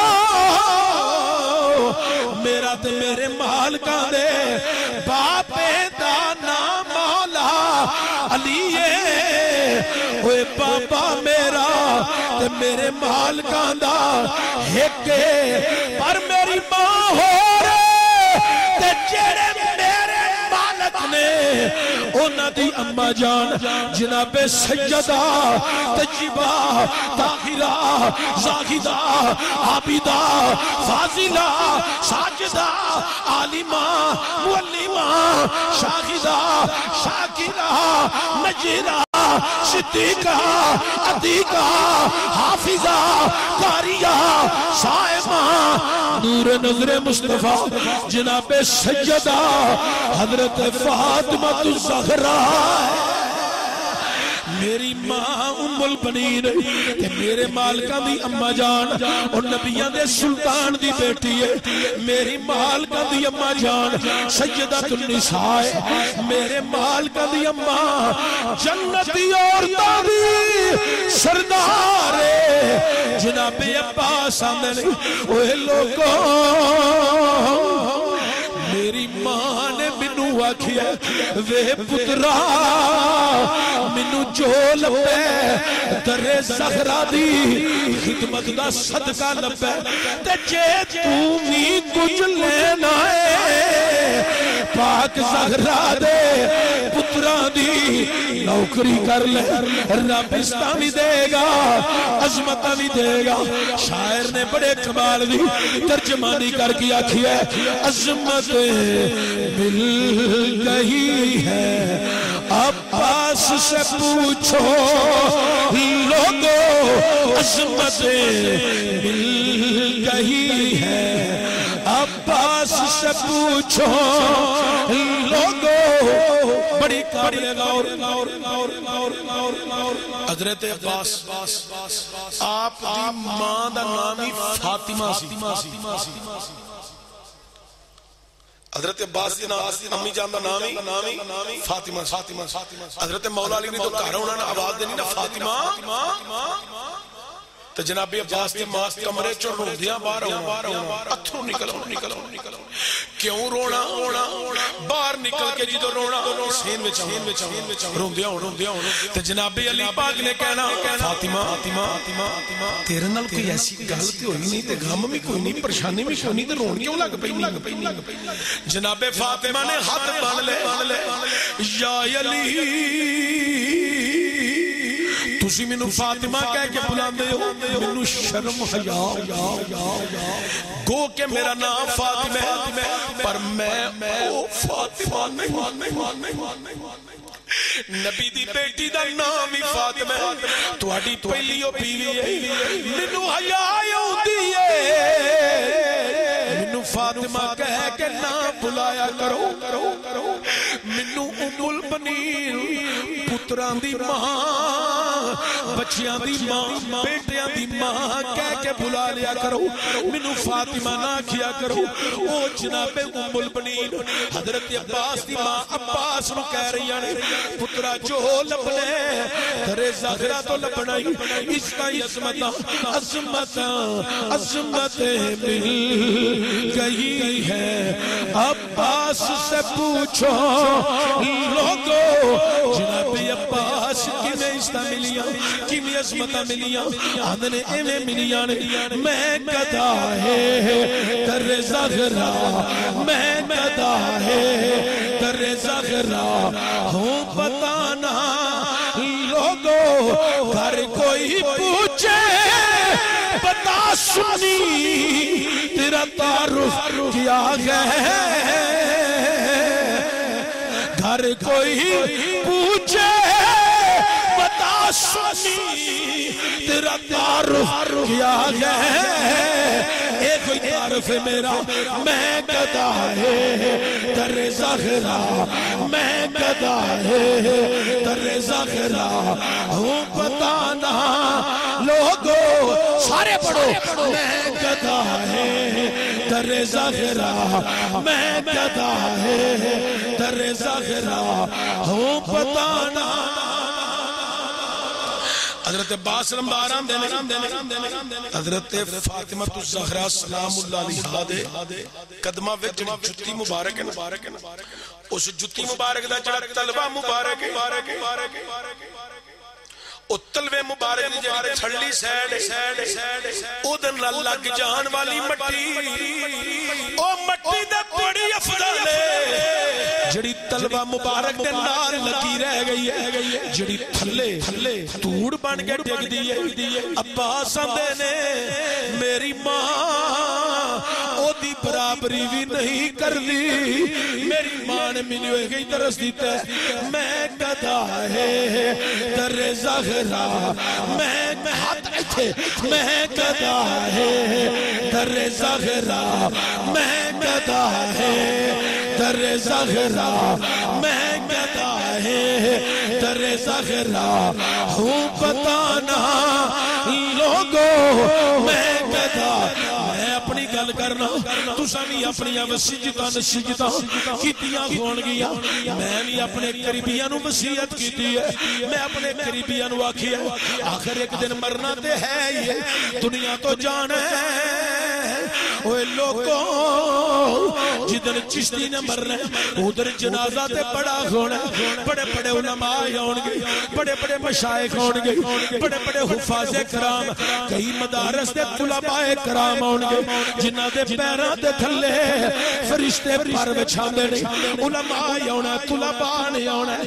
میرا تے میرے مالکاں دے باپے دا نام مولا علی ہے اوے بابا میرا تے میرے مالکاں دا ایک پر میری ماں ہو رہے تے جیڑے میرے مالک نے اونا دی اماں جان جناب سیدہ طیبہ طاہرہ زاہدہ عابدہ فاضلہ ساجدہ عالمہ معلمہ شاہدہ شاکرہ نجرہ صدیقہ عتیقہ حافظہ قاریہ صائمہ نور نظر مصطفیٰ جناب سیدہ حضرت فاطمہ الزہرا میری ماں ام البنین کہ میرے مالکہ دی اماں جان اور نبیان دے سلطان دی بیٹی ہے میری مالکہ دی اماں جان سیدت النساء میرے مالکہ دی اماں جنتی عورتاں دی سردار جناب عباس آمدن اوہ لوگوں میری ماں نے منو آکھیا وے پترا منو جو لبے در زہرا دی خدمت دا صدقہ لبے تے جے تو بھی کچھ لینا ہے پاک زہرا دے پترا دی نوکری کر لے رابستہ بھی دے گا عظمتہ بھی دے گا شاعر نے بڑے کمال دی ترجمانی کر کے آکھی ہے عظمت مل گئی ہے عباس سے پوچھو لوگو عظمت مل گئی ہے عباس سے پوچھو لوگو بڑی قابل غور حضرت عباس آپ دی ماں دا نامی فاطمہ سی حضرت عباس دی امی جان دا نامی فاطمہ حضرت مولا علی نے تو کہا ہونا نا آواز دینی نا فاطمہ تو جناب عباس دی ماں کمرے چو رو دیا باہر ہونا اتھرو نکل کیوں رونا باہر نکل کے جی تو رونا سین میں چاہوں رو دیا ہونا تو جناب علی پاک نے کہنا فاطمہ تیرے نال کوئی ایسی غلطی ہوئی نہیں تے غم بھی کوئی نہیں پریشانی بھی کوئی نہیں تے رون کیوں لگ پئی نہیں جناب فاطمہ نے ہاتھ بان لے یا علی تسی منو فاطمہ کہہ کے بلاندے ہو منو شرم حیا گو کہ میرا نام فاطمہ ہے پر میں او فاطمہ نہیں نبی دی بیٹی دا نام ہی فاطمہ ہے تو اڈی پہلیو بیوی ہے منو حیا ہوندی ہے منو فاطمہ کہہ کے نام بلایا کرو منو ام البنین پتران دی ماں بچیاں دی ماں بیٹیاں دی ماں کہہ کے بلا لیا کرو منو فاطمہ نہ کیا کرو او جناب ام البنین حضرت عباس دی ماں عباس نو کہہ رہی ہے پترا جو لبنے ترے زہرہ تو لبنائی اس کا عظمت عظمت عظمت مل گئی گئی ہے عباس سے پوچھو لوگو جناب عباس کی میں استا ملیاں کی میں عظمتہ ملیاں آدھنے ایویں ملیاں میں گدا ہے در زغرا میں گدا ہے در زغرا ہوں بتانا لوگو گھر کوئی پوچھے بتا سنی تیرا تعارف کیا گئے گھر کوئی پوچھے بتا سنی تیرا تعارف کیا گئے ایک کوئی تعارف ہے میرا میں گدا ہے در زغرا میں گدا ہے در زغرا ہوں بتانا لوگو سارے پڑھو میں گدا ہے در زغرا میں گدا ہے در زغرا ہوں بتانا حضرت عباس رمباران دینے حضرت فاطمہ الزہرا سلام اللہ علیہ دے قدمہ ویک جنی جتی مبارک ہے اس جتی مبارک دا جڑا تلوہ مبارک ہے او تلوے مبارک دی جڑی تھڑلی سیڈ او دن لگ جان والی مٹی او مٹی دے بڑی افضل ہے جڑی تلوہ مبارک دے نال لگی رہ گئی ہے جڑی تھلے توڑ بن کے ڈگ دیئے عباس آندے نے میری ماں او دی برابری بھی نہیں کر دی میری ماں نے ملی ہوئے گئی درس دیتا ہے میں گدا ہے در زغرا میں ہاتھ ایتھے میں گدا ہے در زغرا میں گدا ہے در زغرا میں گدا ہے در زغرا ہوں بتانا لوگو میں گدا میں اپنی گل کرنا تو سامی اپنی وسیعتاں نصیحتاں کیتیاں ہون گیا میں بھی اپنے قریبیاں نو وصیت کیتی ہے میں اپنے قریبیاں نو آکھیا آخر ایک دن مرنا تے ہے یہ دنیا تو جانا ہے اوے لوگوں جدن چشتی نے مرنا ادھر جنازہ تے بڑا ہونا بڑے بڑے علماء ہون گے بڑے بڑے مشائخ ہون گے بڑے بڑے حفاظ کرام کئی مدارس دے طلباء کرام ہون گے جنہاں دے پیراں دے تھلے فرشتے پر بچھاندے نے علماء ہونا طلباء نے ہونا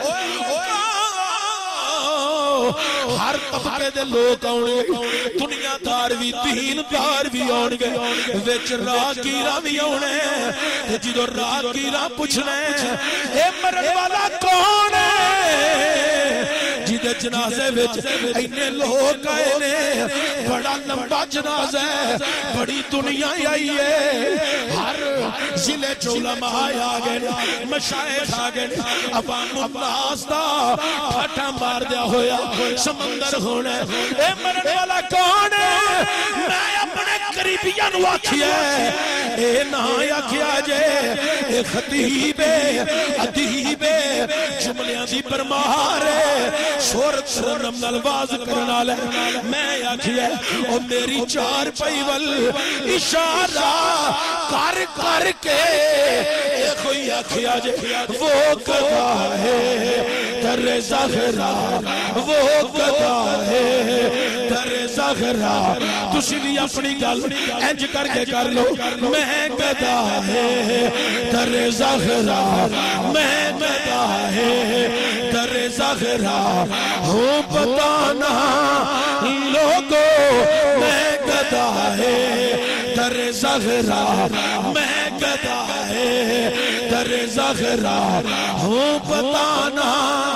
ہر طبقے دے لوگ آنے دنیا دار بھی دین دار بھی آنے ویچ راکیرہ بھی آنے جدو راکیرہ پوچھنے اے مرن والا کون ہے جدے جنازے ویچ اینے لوگ آئے نے بڑا لمبا جنازہ ہے بڑی دنیا آئی ہے ہر ضلع علماء آگئے مشائخ آگئے عوام الناس دا پھٹا مار دیا ہویا سمندر ہونا اے مرن والا کون ہے میں اپنے قریبیاں نو آکھیا اے نہ آکھیا جے اے خطیب ادیب جملیاں دی پرمار سورت سورم نلواز کرنا لے میں آکھیا او میری چار پیول اشارہ کر کر کے اے کوئی آکھیا جے وہ گدا ہے در زغرا وہ گدا ہے در زغرا تسی بھی اپنی گل انج کر کے کر لو میں گدا ہے در زغرا میں گدا ہے در زغرا ہوں بتانا لوگو میں گدا ہے در زغرا میں گدا ہے در زغرا ہوں بتانا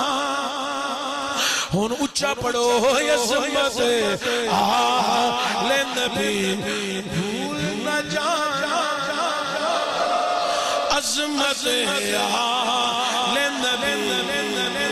ہون اچھا پڑھو عظمت آل نبی بھول نہ جانا عظمت آل نبی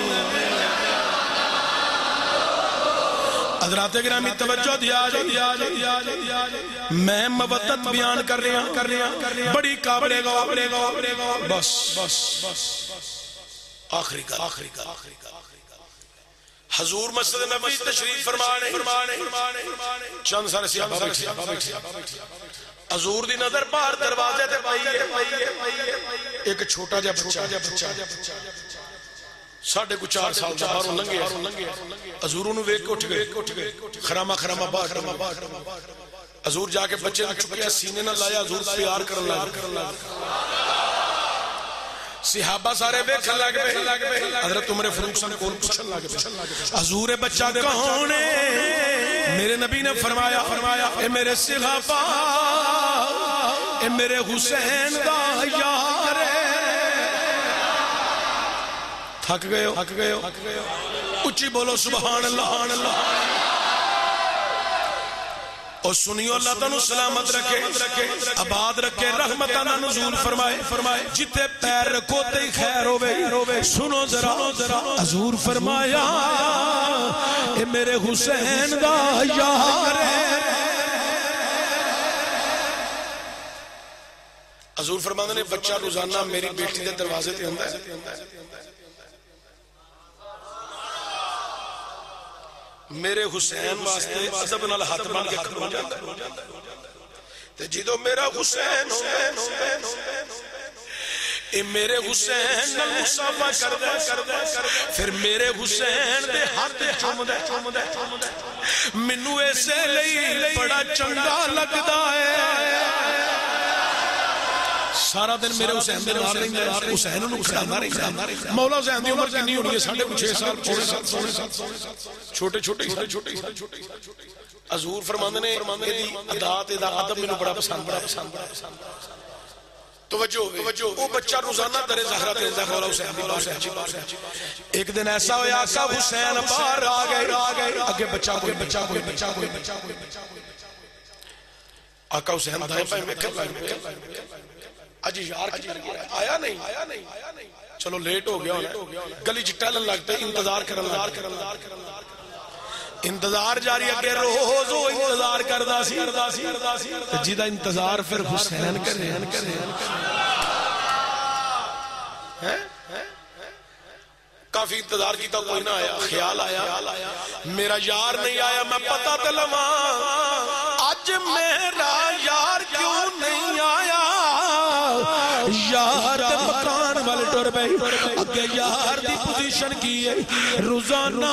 حضرات گرامی توجہ دیا جائے میں مودت بیان کر رہا ہوں بڑی قابل غور بس آخری کا آخری کا حضور مسجد نبوی تشریف فرمانے چند سارے صحابہ بیٹھے حضور دی نظر باہر دروازے تے پئی ایک چھوٹا جا بچہ ساڑھے کو چار سال دا باہروں لنگے حضور انہوں ویک کے اٹھ گئے خرامہ خرامہ باہر حضور جا کے بچے نے چکیا سینے نہ لایا حضور پیار کرن لگا صحابہ سارے بیکھن لگ پے حضرت عمر فاروق صاحب کون پوچھن لگ پے حضور بچہ کون ہے میرے نبی نے فرمایا اے میرے صحابہ اے میرے حسین دا یار تھک گئے ہو تھک گئے ہو اچھی بولو سبحان اللہ اور سنیو اللہ تعالیٰ سلامت رکھے آباد رکھے رحمتانہ نزول فرمائے جتے پیر رکھو تے خیر ہوئے سنو ذرا حضور فرمایا اے میرے حسین دا یار حضور فرمانے نے بچہ روزانہ میری بیٹی دے دروازے تے اندر میرے حسین واسطے عذب نال ہاتھ بن کے کھلو جاتا تے جدو میرا حسین اے میرے حسین نال مصافہ کر دے پھر میرے حسین دے ہاتھ چوم دے منو ایسے لئی بڑا چنگا لگدا ہے سارا دن میرے حسین دے نال نہیں دے حسین انہوں کھڑانا رہی مولا حسین دی عمر کنی ہونی ہے ساڑھے کو چھ سال پونے سال چھوٹے چھوٹے حضور فرماندے نے ادات ادا ادب میں بڑا پسند بڑا پسند توجہ وہ بچہ روزانہ در زہرہ تے مولا حسین دی حسین ایک دن ایسا ہویا آقا حسین باہر آ گئے اگے بچہ کوئی بچہ کوئی بچہ کوئی آقا حسین دائیں پائیں میں کر لائیں اجی یار کی آیا نہیں چلو لیٹ ہو گیا گلی چٹالن لگتے انتظار کرن انتظار جاری اگے روز وہ انتظار کردہ سی جیدہ انتظار پھر حسین کرے کافی انتظار کیتا کوئی نہ آیا خیال آیا میرا یار نہیں آیا میں پتہ تلما آج میرا یار کیوں نہیں آیا یار مکان والے ٹور پہ اگے یار دی پوزیشن کی ہے روزانہ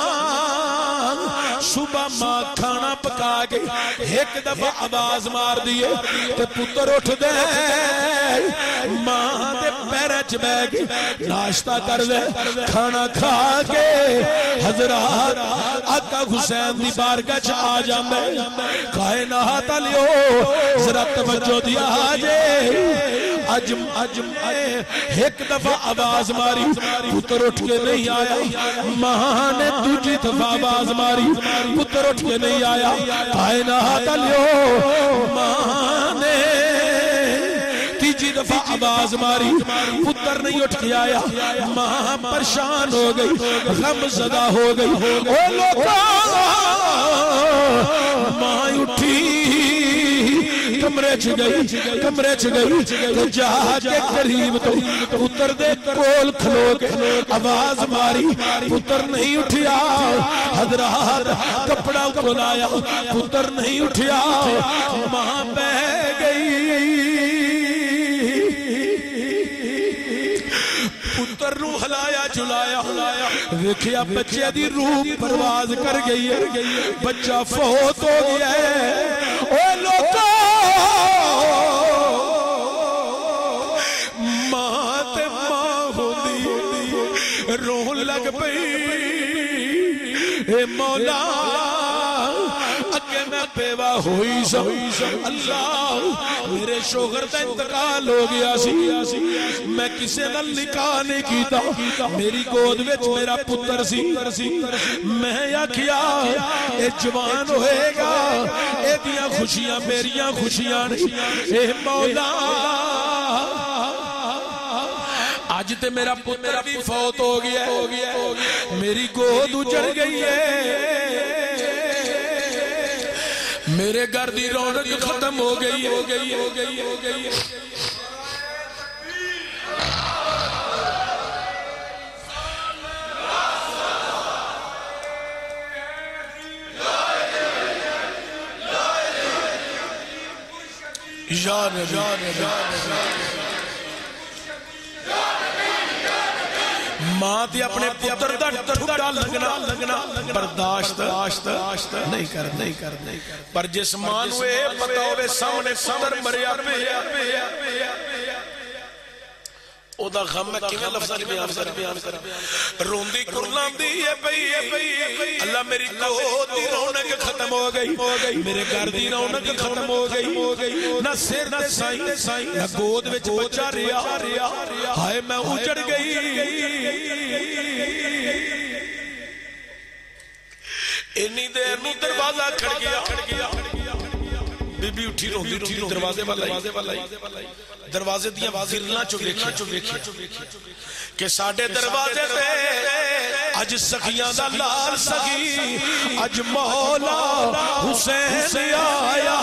صبح ماں کھانا پکا کے ایک دفعہ آواز مار دیئے تے پتر اٹھ دے ماں دے پیرچ بے گی ناشتہ کر دے کھانا کھا کے حضرات آقا حسین دی بارگاہ چ آ جاندے کائنات علیو ذرا توجہ دیا آجے اجم اجم ایک دفعہ آواز ماری پتر اٹھ کے نہیں آیا ماں نے دوجی دفعہ آواز ماری پتر اٹھ کے نہیں آیا کائنات علیو ماں نے تیجی دفعہ آواز ماری پتر نہیں اٹھ کے آیا ماں پریشان ہو گئی غم زدہ ہو گئی او لوگا ماں اٹھی کمرے چھ گئی کمرے چھ گئی جا کے قریب تو پتر دے کول کھلو کے آواز ماری پتر نہیں اٹھیا حضرات کپڑا کھلایا پتر نہیں اٹھیا ماں بہ گئی پتر روح ہلایا جلایا ویکھیا بچے دی روح پرواز کر گئی ہے بچہ فوت ہو گیا ہے اے لوگا ماں تے ماں ہوندی رون لگ پئی اے مولا اگے میں بیوہ ہوئی سا اللہ میرے شوہر دا انتقال ہو گیا سی میں کسے نال نکاح نہیں کیتا میری گود وچ میرا پتر سی میں یا کیا اے جوان ہوئے گا اے دیاں خوشیاں میریاں خوشیاں نہیں اے مولا آج تے میرا پتر بھی فوت ہو گیا میری گود اجڑ گئی ہے میرے گھر دی رونق ختم ہو گئی ہو گئی ہو گئی ہو گئی یا نبی ماں تے اپنے پتر دا ٹھڈا لگنا لگنا برداشت نہیں کر نہیں کر پر جس ماں نو اے پتہ ہوے سامنے پتر مریا پیا او دا غم میں کیویں لفظاں وچ بیان کر روندی کرلاندی ہے پئی اللہ میری گود دی رونق ختم ہو گئی میرے گھر دی رونق ختم ہو گئی نہ سر تے سائیں نہ گود وچ بچہ رہیا ہائے میں اجڑ گئی اتنی دیر نو دروازہ کھڑ گیا بی بی اٹھی روندی روندی دروازے والا آئی دروازے دیاں وزیرنا چو ویکھیا کہ ساڈے دروازے تے اج سخیاں دا لال سخی اج مولا حسین آیا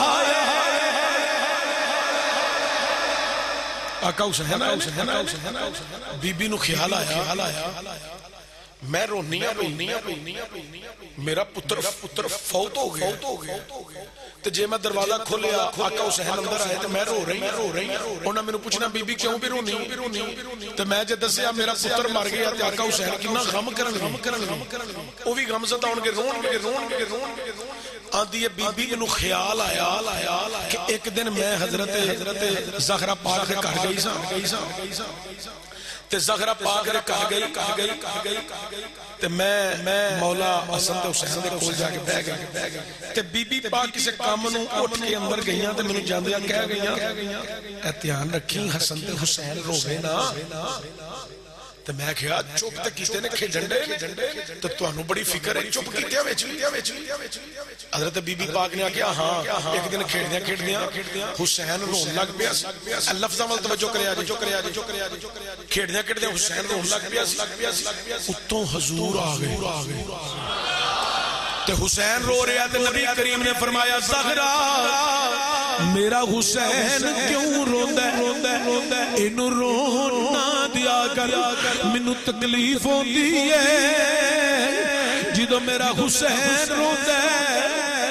آقا حسین بی بی نو خیال آیا میں رونی پئی میرا پتر پتر فوت ہو گیا تے جے میں دروازہ کھولیا آقا حسین اندر آئے تے میں رو رہی رو رہی انہاں مینوں پوچھنا بی بی کیوں بھی رونی تے میں جے دسیا میرا پتر مر گیا تے آقا حسین کتنا غم کرن او بھی غم زدہ ہون گے رون گے رون گے رون آندی ہے بی بی مینوں خیال آیا کہ ایک دن میں حضرت زہرا پاک دے گھر گئی سا تے زہرا پاک دے گھر گئی تے میں مولا حسن تے حسین دے کول جا کے بیٹھ گیا تے بی بی پاک کسے کام نو اٹھ کے اندر گئیاں تے مینوں جاندیاں کہہ گئیاں اے دھیان رکھی حسن تے حسین روے نا تے میں کہا چپ تے کیتے نے کھیڈن دے تے تانوں بڑی فکر ہے چپ کیتے وچ حضرت بی بی پاک نے کہا ہاں ایک دن کھیڈدیاں کھیڈدیاں حسین رون لگ پیا سی لفظاں ول توجہ کریا جی کھیڈدیاں کھیڈدیاں حسین رون لگ پیا سی اتوں حضور آ گئے تے حسین رو رہا تے نبی کریم نے فرمایا زہرا میرا حسین کیوں روندا ہے اینو رون نہ دیا کر مینوں تکلیف ہوندی ہے جدوں میرا حسین روندا ہے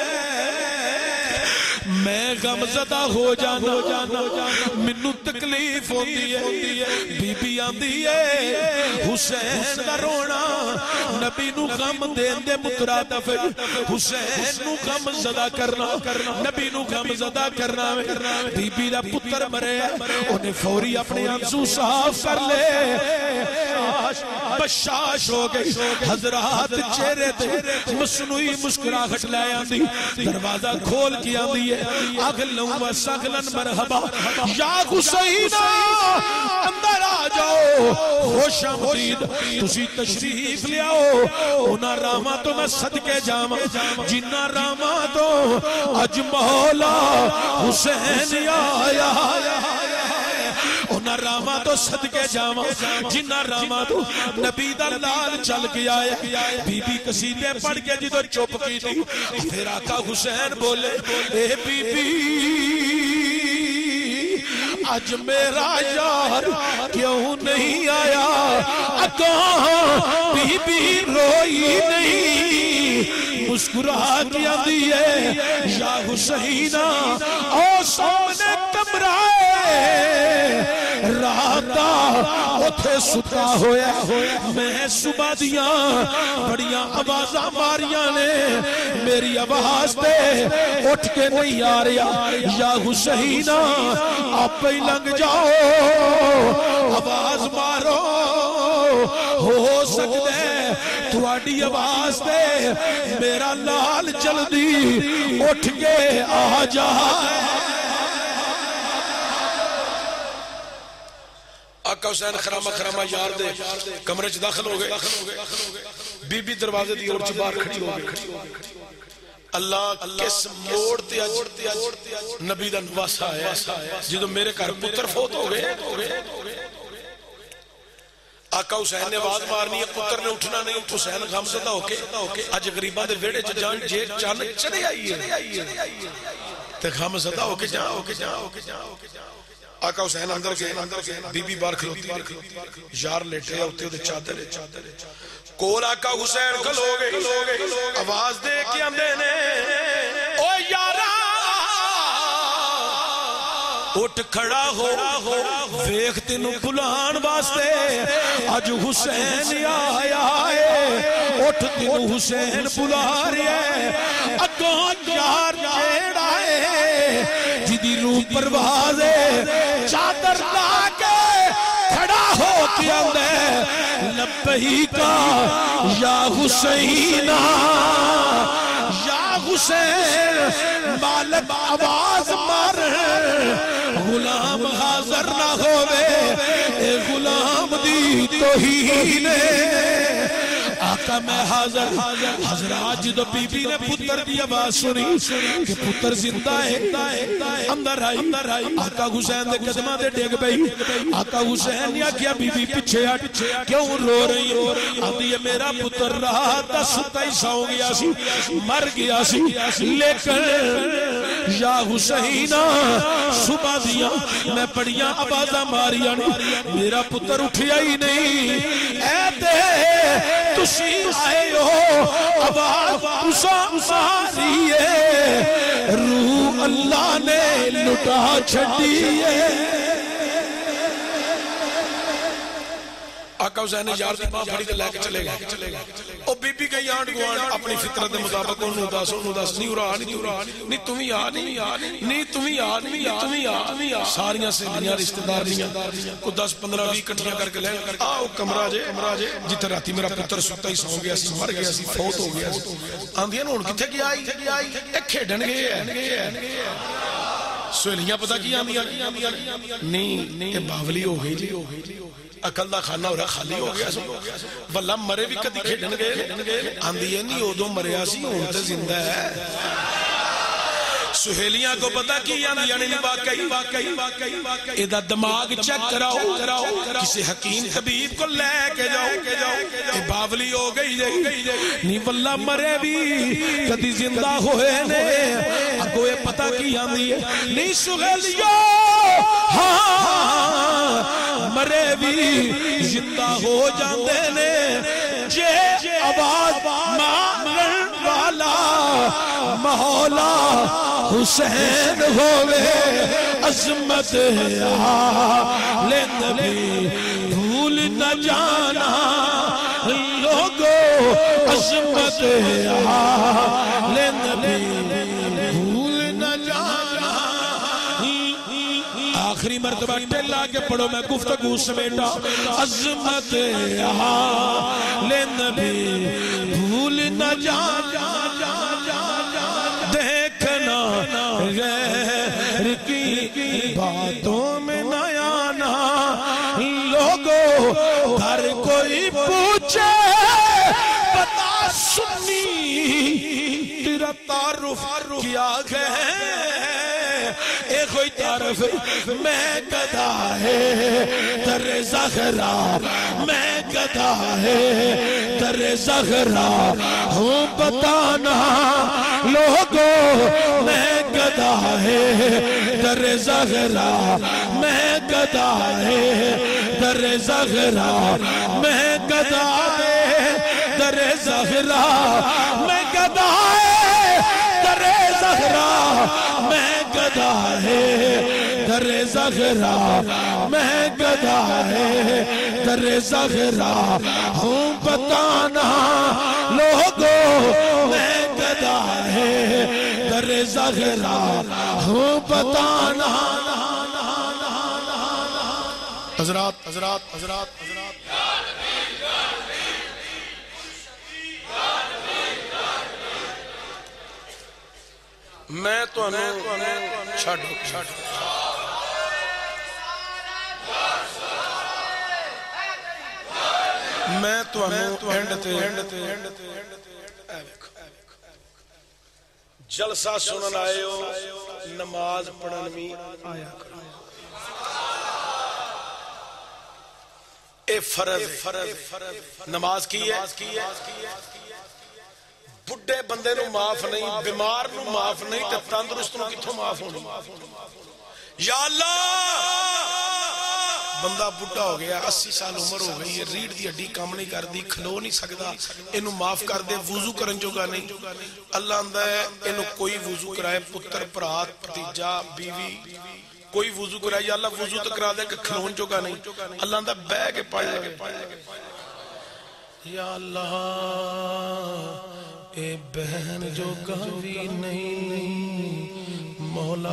میں غم زدہ ہو جانا منو تکلیف ہوتی ہے بی بی آندی ہے حسین دا رونا نبی نو غم دین دے مترادف حسین نو غم زدہ کرنا نبی نو غم زدہ کرنا بی بی دا پتر مرے انہیں فوری اپنے آنسو صاف کر لے بشاش ہو گئی حضرات چہرے تے مصنوعی مسکراہٹ لے آندی دروازہ کھول کی آندی ہے اغلن و سغلن مرحبا یا حسینہ اندر آ جاؤ خوش آمدید تسی تشریف لے آؤ انہاں راما تو میں صدقے جاما جنہ راما تو اج مولا حسین آیا انہاں راما تو صدقے جاما جنہ راما تو نبی دا لال چل گیا ہے بی بی قصیدے پڑھ کے جدو چپ کی تھی پھر آقا حسین بولے اے بی بی آج میرا یار کیوں نہیں آیا اکاں بی بی روئی نہیں مسکرا کیا دیئے یا حسینہ او سامنے کمرہ راتا اتھے ستا ہویا میں صبح دیاں بڑیاں آوازاں ماریاں نے میری آواز پہ اٹھ کے نہیں آ رہا یا حسینہ آپ ہی لنگ جاؤ آواز مارو ہو سکتے تھوڑی آواز پہ میرا لال جلدی اٹھ کے آ جائے آقا حسین خرامہ خرامہ یار دے کمرے چ داخل ہو گئے بی بی دروازے دی اور چ باہر کھڑی ہو گئی اللہ کس موڑ تے اج نبی دا نواسا ہے جدو میرے گھر پتر فوت ہو گئے آقا حسین نے آواز مارنی ہے پتر نے اٹھنا نہیں حسین غم زدہ ہو کے اج غریباں دے ویڑے چ جان جے چن چڑھے آئی ہے تے غم زدہ ہو کے جا ہو کے جا ہو کے جا آقا حسین اندر گئے بی بی بار کھلوتی یار لیٹے ہوتے ہوتے چادر کول آقا حسین کھلو گئے آواز دے کے اندے نے او یارا اٹھ کھڑا ہو ویکھ تینوں بلان واسطے اج حسین آیا ہے اٹھ تینوں حسین بلا رہا ہے اگوں یار جیڑا ہے جدی روح پرواز ہے چادر لا کے کھڑا ہو کے اندر لبیکا یا حسینہ یا حسین مالک آواز مار غلام حاضر نہ ہوئے اے غلام دی توہین آقا میں حاضر حضرات جدو بی بی نے پتر دی آواز سنی کہ پتر زندہ ہے اندر آئی آقا حسین دے قدمہ دے ڈیگ پئی آقا حسین نے کیا بی بی پچھے ہٹ کیوں رو رہی آدھی میرا پتر رہا تا ستا ہی ساؤں گیا سی مر گیا سی لیکن یا حسینہ صبح دیا میں پڑیاں آبازہ ماریا نہیں میرا پتر اٹھیا ہی نہیں اے دے تسی آئے ہو آواز اسا ماری ہے روح اللہ نے لٹا چھڑی ہے آقا حسین نے یار دی ماں پھڑی تے لے کے چلے گئے او بی بی گئی آنڈ گوانڈ اپنی فطرت دے مطابق انہوں دس انہوں دس نہیں ارا نہیں نہیں تمہیں آ نہیں نہیں تمہیں آ نہیں تمہیں آ ساریاں سے دنیا رشتہ داریاں کو دس پندرہ بھی کٹھیاں کر کے لے آؤ کمرہ جے جتے راتی میرا پتر سکتا ہی سو گیا سی مر گیا سی فوت ہو گیا سی آندھیا نون کتھے کی آئی ایک کھیڑن گئے سویلیاں پتہ کی آندھیا نہیں باولی ہو گئی اکل دا خانہ ہو رہا خالی ہو گیا سو واللہ مرے بھی کدی کھیڑن گئے آندھی ہے نہیں ادو مریا سی ہونتے زندہ ہے سہیلیاں کو پتا کی آندھی یعنی واقعی ادھا دماغ چیک کراؤ کسی حکیم طبیب کو لے کے جاؤ اے باولی ہو گئی نہیں واللہ مرے بھی کدی زندہ ہوئے نے اگو یہ پتا کی آندھی ہے نہیں سہیلیوں ہاں مرے بھی زندہ ہو جاندے نے جے آواز مارن والا مولا حسین ہوئے عظمت آلِ نبی بھول نہ جانا لوگو عظمت آلِ نبی بھول نہ جانا آخری مرتبہ ٹھلا کے پڑھو میں گفتگو سمیٹا عظمت آلِ نبی بھول نہ جانا دیکھنا غیر کی باتوں میں نہ آنا لوگوں ہر کوئی پوچھے بتا سنی تیرا تعارف کیا گئے اے کوئی تعارف میں گدھا ہے در زہرا میں گدھا ہے در زہرا ہوں بتانا لوگوں میں گدھا ہے در زہرا میں گدھا ہے در زہرا میں گدھا ہے در زہرا میں گدھا ہے در زہرا میں گدھا ہے در زہرا میں گدھا ہے در زہرا ہوں بتانا لوگوں میں گدھا ہے در زہرا ہوں بتانا حضرات حضرات حضرات میں تو انہوں چھاڑو چھاڑو میں تو انہوں اینڈتے جلسہ سنن آئے ہو نماز پڑھن میں آیا کرو اے فرض نماز کی ہے بڑھے بندے نو معاف نہیں بیمار نو معاف نہیں تے تندرست نو کتھوں معاف ہونی یا اللہ بندہ بڑھا ہو گیا اسی سال عمر ہو گئی ہے ریڑھ دی ہڈی کام نہیں کردی کھلو نہیں سکدا اینو معاف کر دے وضو کرن جوگا نہیں اللہ آندا ہے اینو کوئی وضو کرائے پتر بھرا بھتیجا بیوی کوئی وضو کرائے یا اللہ وضو تو کرا دے کہ کھلون جوگا نہیں اللہ آندا بہ کے پڑھ لے یا اللہ اے بہن جوگا بھی نہیں مولا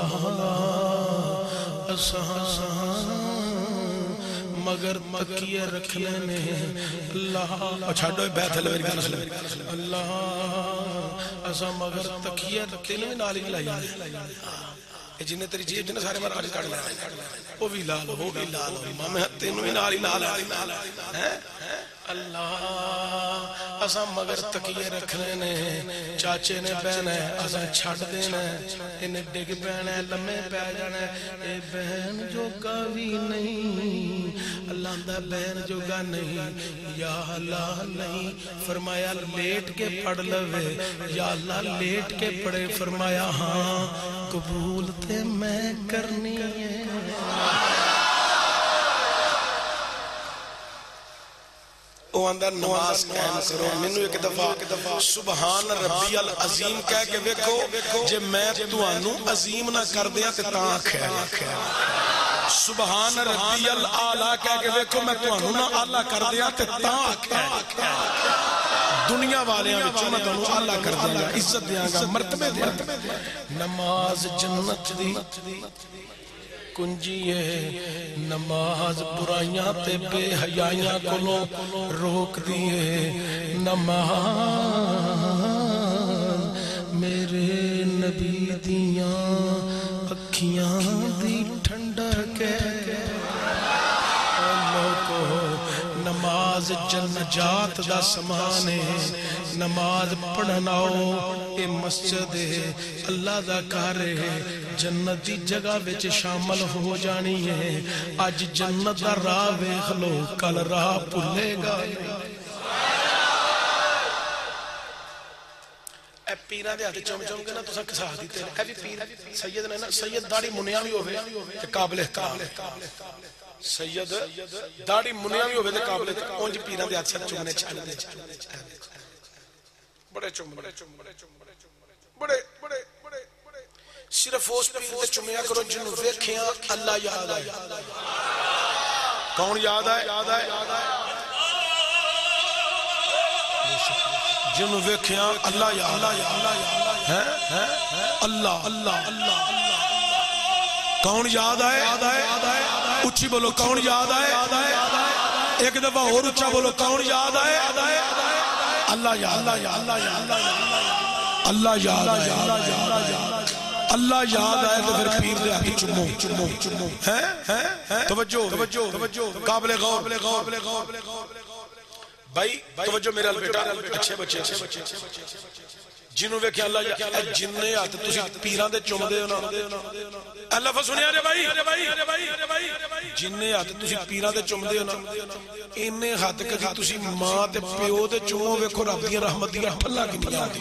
اساں مگر تکیے رکھنے نے اللہ چھاڑو بیت اللہ میری گل سن اللہ اساں مگر تکیے تینوں بھی نال ہی لائی اے جن تیری جیب جن سارے مہاراج کٹ لے وہ بھی لال وہ بھی لال امام تینوں بھی نال ہی نال ہیں اللہ اساں مگر تکیے رکھنے نے چاچے نے بہن ہے اساں چھڑ دینا انہیں ڈگ پہنا ہے لمحے پہ جانا ہے اے بہن جو کبھی نہیں اللہ دا بہن جو گا نہیں یا اللہ نہیں فرمایا لیٹ کے پڑھ لوے یا اللہ لیٹ کے پڑھے فرمایا ہاں قبول تے میں کرنی ہے وہ اندر نماز قائم کرو منو ایک دفعہ سبحان ربی العظیم کہہ کے ویکھو جے میں توانو عظیم نہ کر دیا تے تاں خیر سبحان ربی العالی کہہ کے ویکھو میں توانو نہ اعلی کر دیا تے تاں خیر دنیا والے وچوں میں توانو اعلی کر دیا گا عزت دیاں گا مرتبے دیاں گا نماز جنت دی کنجی ہے نماز برائیاں تے بے حیائیاں کلو روک دیئے نماز میرے نبی دیاں اکھیاں دی ٹھنڈک ہے اللہ کو نماز جنجات دا سمانے نماز پڑھناؤ اے مسجد ہے اللہ دا کارے جنتی جگہ وچ شامل ہو جانی ہے آج جنت دا راہ ویکھ لو کل راہ بھولے گا اے پیراں دے ہاتھ چم چم کے نا تساں کسا دیتے اے بھی پیر سید نے نا سید داڑھی منیا بھی ہوے تے قابل احترام سید داڑھی منیا بھی ہوے تے قابل اونج پیراں دے ہاتھ چمنے چھڈ دے بڑے چم بڑے چم بڑے چم بڑے بڑے صرف اس پیر تے چمیا کرو جنوں ویکھیاں اللہ یاد آئے کون یاد آئے جنوں ویکھیاں اللہ یاد آئے اللہ اللہ کون یاد آئے اچھی بولو کون یاد آئے ایک دفعہ اور اچھا بولو کون یاد آئے اللہ یاد اللہ یاد اللہ یاد آئے تو پھر پیر دے آگے چمو چمو چمو توجہ توجہ قابل غور بھائی توجہ میرا بیٹا اچھے بچے جنہوں ویکھے اللہ جننے آتے تسی پیران دے چم دے اللہ فا سنیا رے بھائی جننے آتے تسی پیران دے چم دے انہیں ہاتھ کدی تسی ماں تے پیو دے چمو ویکھو رب دیا رحمت دیا پھلا کی نہیں آتی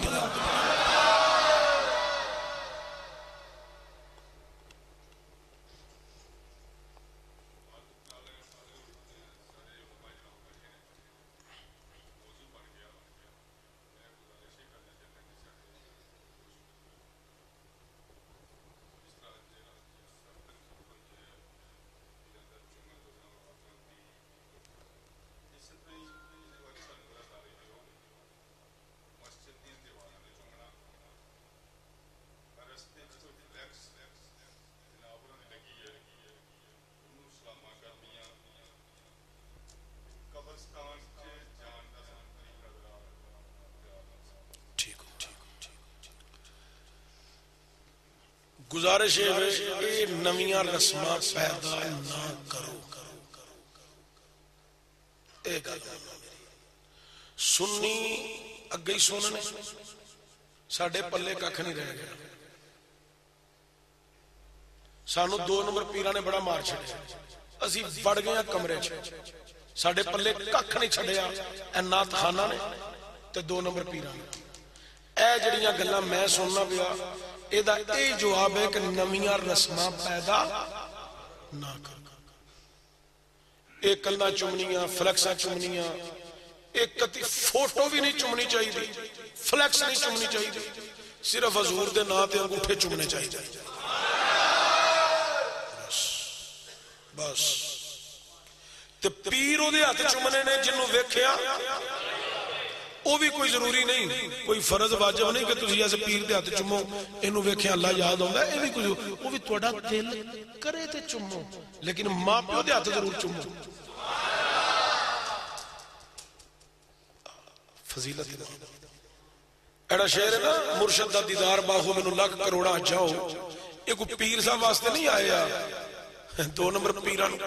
گزارش ہے نویاں رسمہ پیدا نہ کرو ایک سنی اگئی سننے ساڑھے پلے ککھ نہیں رہ گیا سانو دو نمبر پیرانے بڑا مار چھڑے اسی بڑھ گیا کمرے چھڑے ساڑھے پلے ککھ نہیں چھڑیا اے نات خانہ نے تے دو نمبر پیرانے اے جڑیاں گلہ میں سننا پیا ایدہ اے جواب ہے کہ نمیاں رسمہ پیدا نہ کر ایک کندھا چومنیاں فلیکساں چومنیاں ایک کتی فوٹو بھی نہیں چومنی چاہیے فلیکس نہیں چومنی چاہیے صرف حضور دے نا تے انگوٹھے چومنے چاہیے بس بس تے پیر او دے ہاتھ چومنے نے جنوں ویکھیا وہ بھی کوئی ضروری نہیں کوئی فرض واجب نہیں کہ تسی ایسے پیر دے ہاتھ چومو اینوں ویکھیا اللہ یاد آوندا ہے اے بھی کوئی وہ بھی تہاڈا دل کرے تے چومو لیکن ماں پیو دے ہاتھ ضرور چومو فضیلت ایڑا شعر ہے نا مرشد دا دیدار باہو مینوں لاکھ کروڑا جاؤ یہ کوئی پیر صاحب واسطے نہیں آیا دو نمبر پیران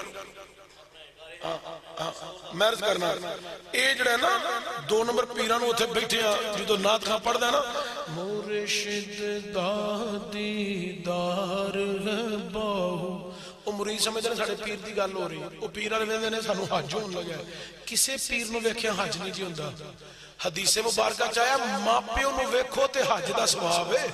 محرز کرنا اے جڑا ہے نا دو نمبر پیران اتھے بیٹھے ہیں جدو نات خاں پڑھ دا نا مرشد دا دیدار باہو وہ مرید سمجھتے ہیں ساڑھے پیر دی گل ہو رہی وہ پیر والے ویندے نے سانو حج ہون لگا کسے پیر نو ویکھیا حج نہیں جی ہوندا حدیث مبارکہ چاہیا ماں پیو نو ویکھو تے حج دا ثواب ہے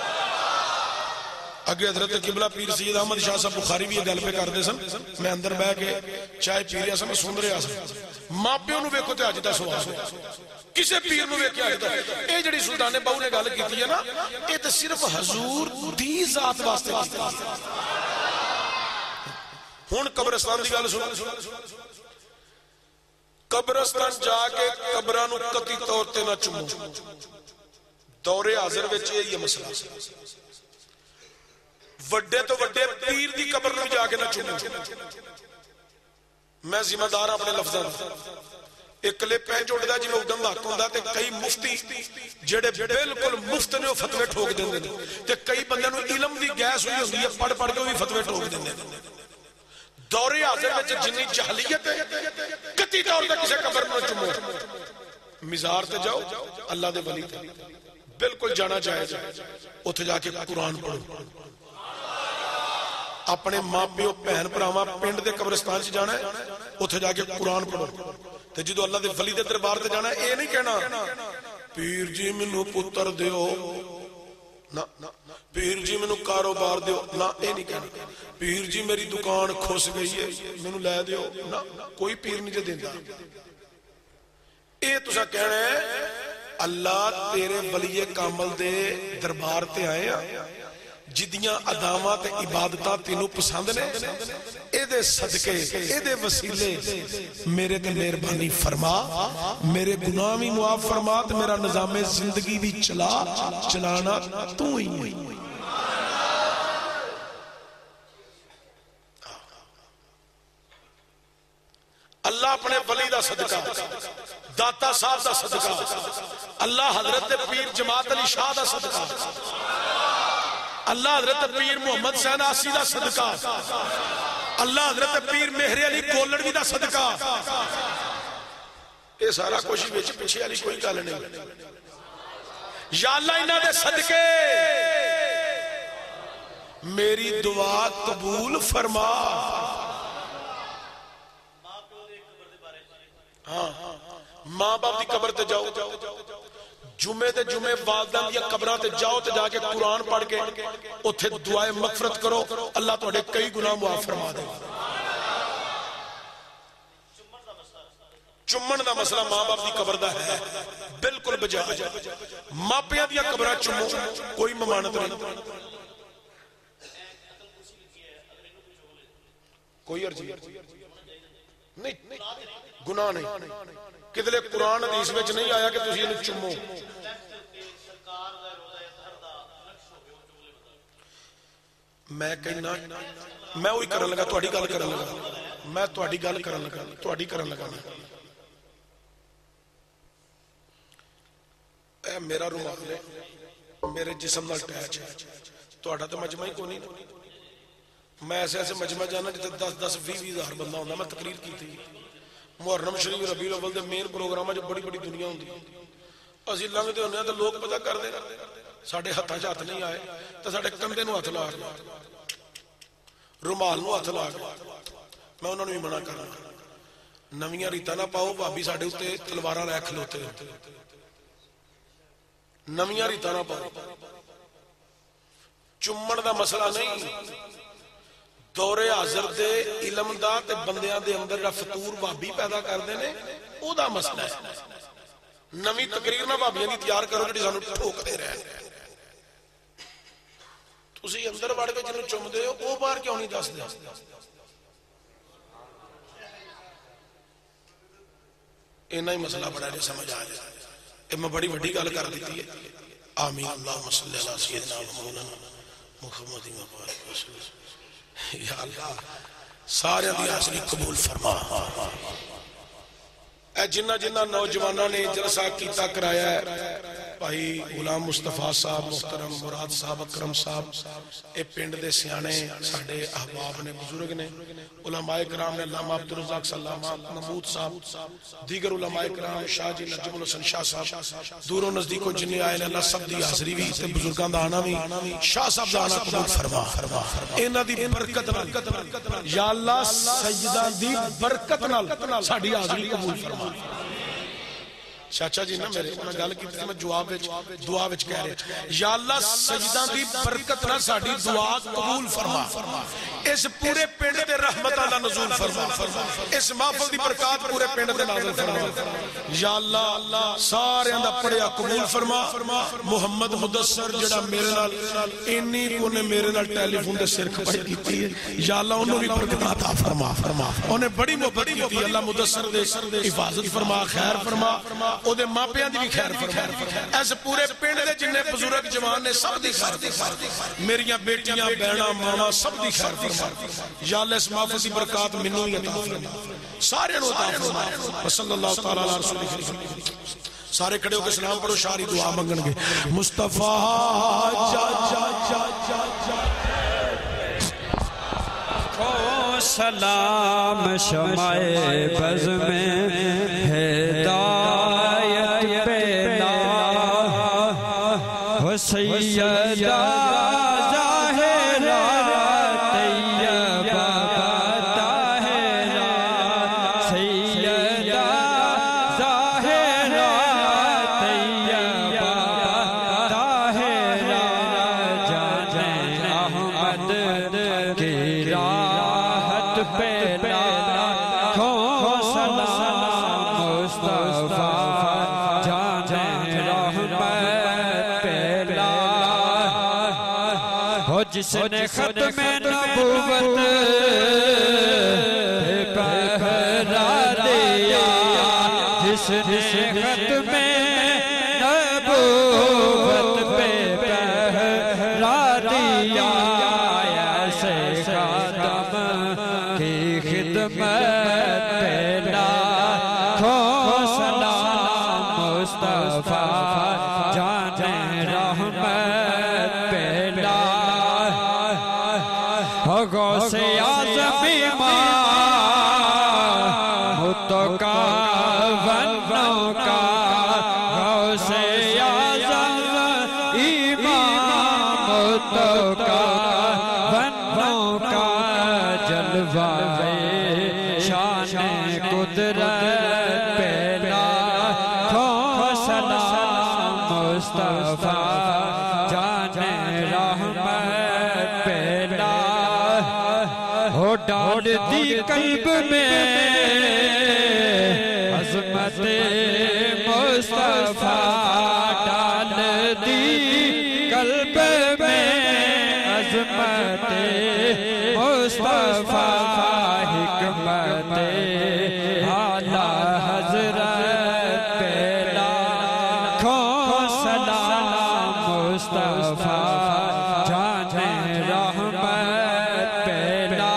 اگے حضرت قبلہ پیر سید احمد شاہ صاحب بخاری بھی یہ گل پہ کردے سن میں اندر بہ کے چائے پی رہا سا میں سن رہا سا ماں پیو نو ویکھو تے حج دا ثواب ہے کسے پیر نو ویکھیا حج دا اے جڑی سلطان بہو نے گل کیتی ہے نا اے تے صرف حضور دی ذات واسطے کیتی ہن قبرستان دی گل سن قبرستان جا کے قبراں نو قطعی طور تے نہ چومو دور حاضر وچ یہ مسئلہ وڈے تو وڈے پیر دی قبر نو جا کے نہ چومو میں ذمہ دار اپنے لفظاں ایک کلپ ہے جوڑدا جی میں اڈن حق ہوندا تے کئی مفتی جڑے بالکل مفت نے فتوی ٹھوک دیندے نے تے کئی بندیاں نو علم دی گیس ہوئی ہوندی ہے پڑھ پڑھ کے بھی فتوی ٹھوک دیندے نے دور حاضر وچ جنی جہلیت ہے کتی طور تے کسے قبر نو چومو مزار تے جاؤ اللہ دے ولی تے بالکل جانا جائز ہے اوتھے جا کے قرآن پڑھو اپنے ماں پیو بہن بھراواں پنڈ دے قبرستان چ جانا ہے اوتھے جا کے قرآن پڑھو تے جدو اللہ دے ولی دے دربار تے جانا ہے اے نہیں کہنا پیر جی مینوں پتر دیو نہ پیر جی مینوں کاروبار دیو نہ اے نہیں کہنا پیر جی میری دکان کھس گئی ہے مینوں لے دیو نہ کوئی پیر نہیں جے دیندا اے تساں کہنا ہے اللہ تیرے ولی کامل دے دربار تے آئے ہیں جدیاں اداواں تے عبادتاں تینوں پسند نے اے دے صدقے اے دے وسیلے میرے تے مہربانی فرما میرے گناہ بھی معاف فرما تے میرا نظام زندگی بھی چلا چلانا تو ہی ہے اللہ اپنے ولی دا صدقہ داتا صاحب دا صدقہ اللہ حضرت پیر جماعت علی شاہ دا صدقہ اللہ حضرت پیر محمد حسین آسی دا صدقہ اللہ حضرت پیر مہر علی کولڑوی دا صدقہ یہ سارا کچھ وچ پیچھے علی کوئی گل نہیں یا اللہ انہاں دے صدقے میری دعا قبول فرما ہاں ماں باپ دی قبر تے جاؤ جمعے تے جمعے والدین دی قبراں تے جاؤ تے جا کے قرآن پڑھ کے اوتھے دعائے مغفرت کرو اللہ تہاڈے کئی گناہ معاف فرما دے چمن دا مسئلہ ماں باپ دی قبر دا ہے بالکل بجائے ماپیاں دی قبراں چمو کوئی ممانت نہیں کوئی عرضی نہیں گناہ نہیں کدلے قرآن حدیث میں نہیں آیا کہ تسی انہیں چمو میں کہنا میں وہی کرن لگا تہاڈی گل کرن لگا میں تہاڈی گل کرن لگا تہاڈی کرن لگا اے میرا رومال ہے میرے جسم نال اٹیچ ہے تہاڈا تو مجمع ہی کوئی نہیں میں ایسے ایسے مجمع جانا جتے دس دس بھی بھی ہزار بندہ ہوندا میں تقریر کی تھی محرم شریف ربیع الاول دے مین پروگرام جو بڑی بڑی دنیا ہوندی اسی لنگدے ہوندے تے لوگ پتہ کردے ساڈے ہتھاں چ ہتھ نہیں آئے تے ساڈے کندھے نو ہتھ لا کے رومال نو ہتھ لا کے میں انہاں نوں بھی منع کرنا نویاں ریتاں نہ پاؤ بھابی ساڈے اوتے تلواراں لے کھلوتے نویاں ریتاں نہ پاؤ چمن دا مسئلہ نہیں دور حاضر دے علم دا تے بندیاں دے اندر جا فطور بھابی پیدا کر دینے او دا مسئلہ ہے نمی تقریر نہ بھابیاں دی تیار کرو جڑی سانو ٹھوک دے رہے ہیں تسی اندر بڑھ کے جنہوں چم دے ہو او بار کیوں نہیں دس دے اینا ہی مسئلہ بڑا ہے سمجھ آ جائے اے میں بڑی بڑی گل کر دیتی ہے آمین اللہم صلی اللہ سیدنا مولانا محمد مبارک رسول یا اللہ سارے دی حاضری قبول فرما اے جنہ جنہ نوجوانہ نے جلسہ کیتا کرایا ہے بھائی غلام مصطفیٰ صاحب محترم مراد صاحب اکرم صاحب اے پنڈ دے سیانے ساڑھے احباب نے بزرگ نے علماء کرام نے علامہ عبدالرزاق سلامہ محمود صاحب دیگر علماء کرام شاہ جی نجم الحسن شاہ صاحب دوروں نزدیکوں جنہیں آئے اللہ سب دی حاضری بھی تے بزرگان دا آنا بھی شاہ صاحب دا آنا قبول فرما اینا دی برکت نال یا اللہ سجدہ دی برکت نال ساڑھی حاضری قبول فرما چاچا جی نا میرے انہاں گل کی تھی میں جواب وچ دعا وچ کہہ رہے یا اللہ سجدہ دی برکت نہ ساڈی دعا قبول فرما اس پورے پنڈ تے رحمتاں دا نزول فرما اس محفل دی برکات پورے پنڈ تے نازل فرما یا اللہ سارے دا پڑھیا قبول فرما محمد مدثر جڑا میرے نال اینی کو نے میرے نال ٹیلی فون دے سر کھپائی کیتی ہے یا اللہ انہوں بھی برکت عطا فرما انہیں بڑی محبت کیتی اللہ مدثر دے حفاظت فرما خیر فرما او دے ماں پیاں دی بھی خیر فرما ایسے پورے پنڈ دے جنہیں بزرگ جوان نے سب دی خیر فرما میریاں بیٹیاں بہناں ماما سب دی خیر فرما یا اللہ اس محفل دی برکات منو ہی عطا فرما سارے نو عطا فرما صلی اللہ تعالی علیہ رسول سارے کھڑے ہو کے سلام پڑھو شاری دعا منگن گے مصطفیٰ جا جا جا جا جا سلام شمع بز میں ہدایت پیدا ہو سیدہ ظاہرہ طیبہ طاہرہ سیدہ ظاہرہ طیبہ طاہرہ جان احمد کی راحت پیدا ہو سلام مصطفیٰ جان رحمت پیدا ہو جس نے ختم نبوت پہرا دیا جس نے ختم نبوت پہ پہرا دیا ایسے خاتم کی خدمت پیدا ہو سلام مصطفیٰ جان رحمت پیدا ہو غوث اعظم امام متکون کا غوث اعظم امام متکون کا جلوہ شان قدرت پیدا ہو سلام مصطفیٰ جان رحمت پیدا ہو ڈال دی قلب میں عظمت مصطفیٰ ڈال دی قلب میں عظمت مصطفیٰ حکمت اعلیٰ حضرت پیدا ہو سلام مصطفیٰ جان رحمت پیدا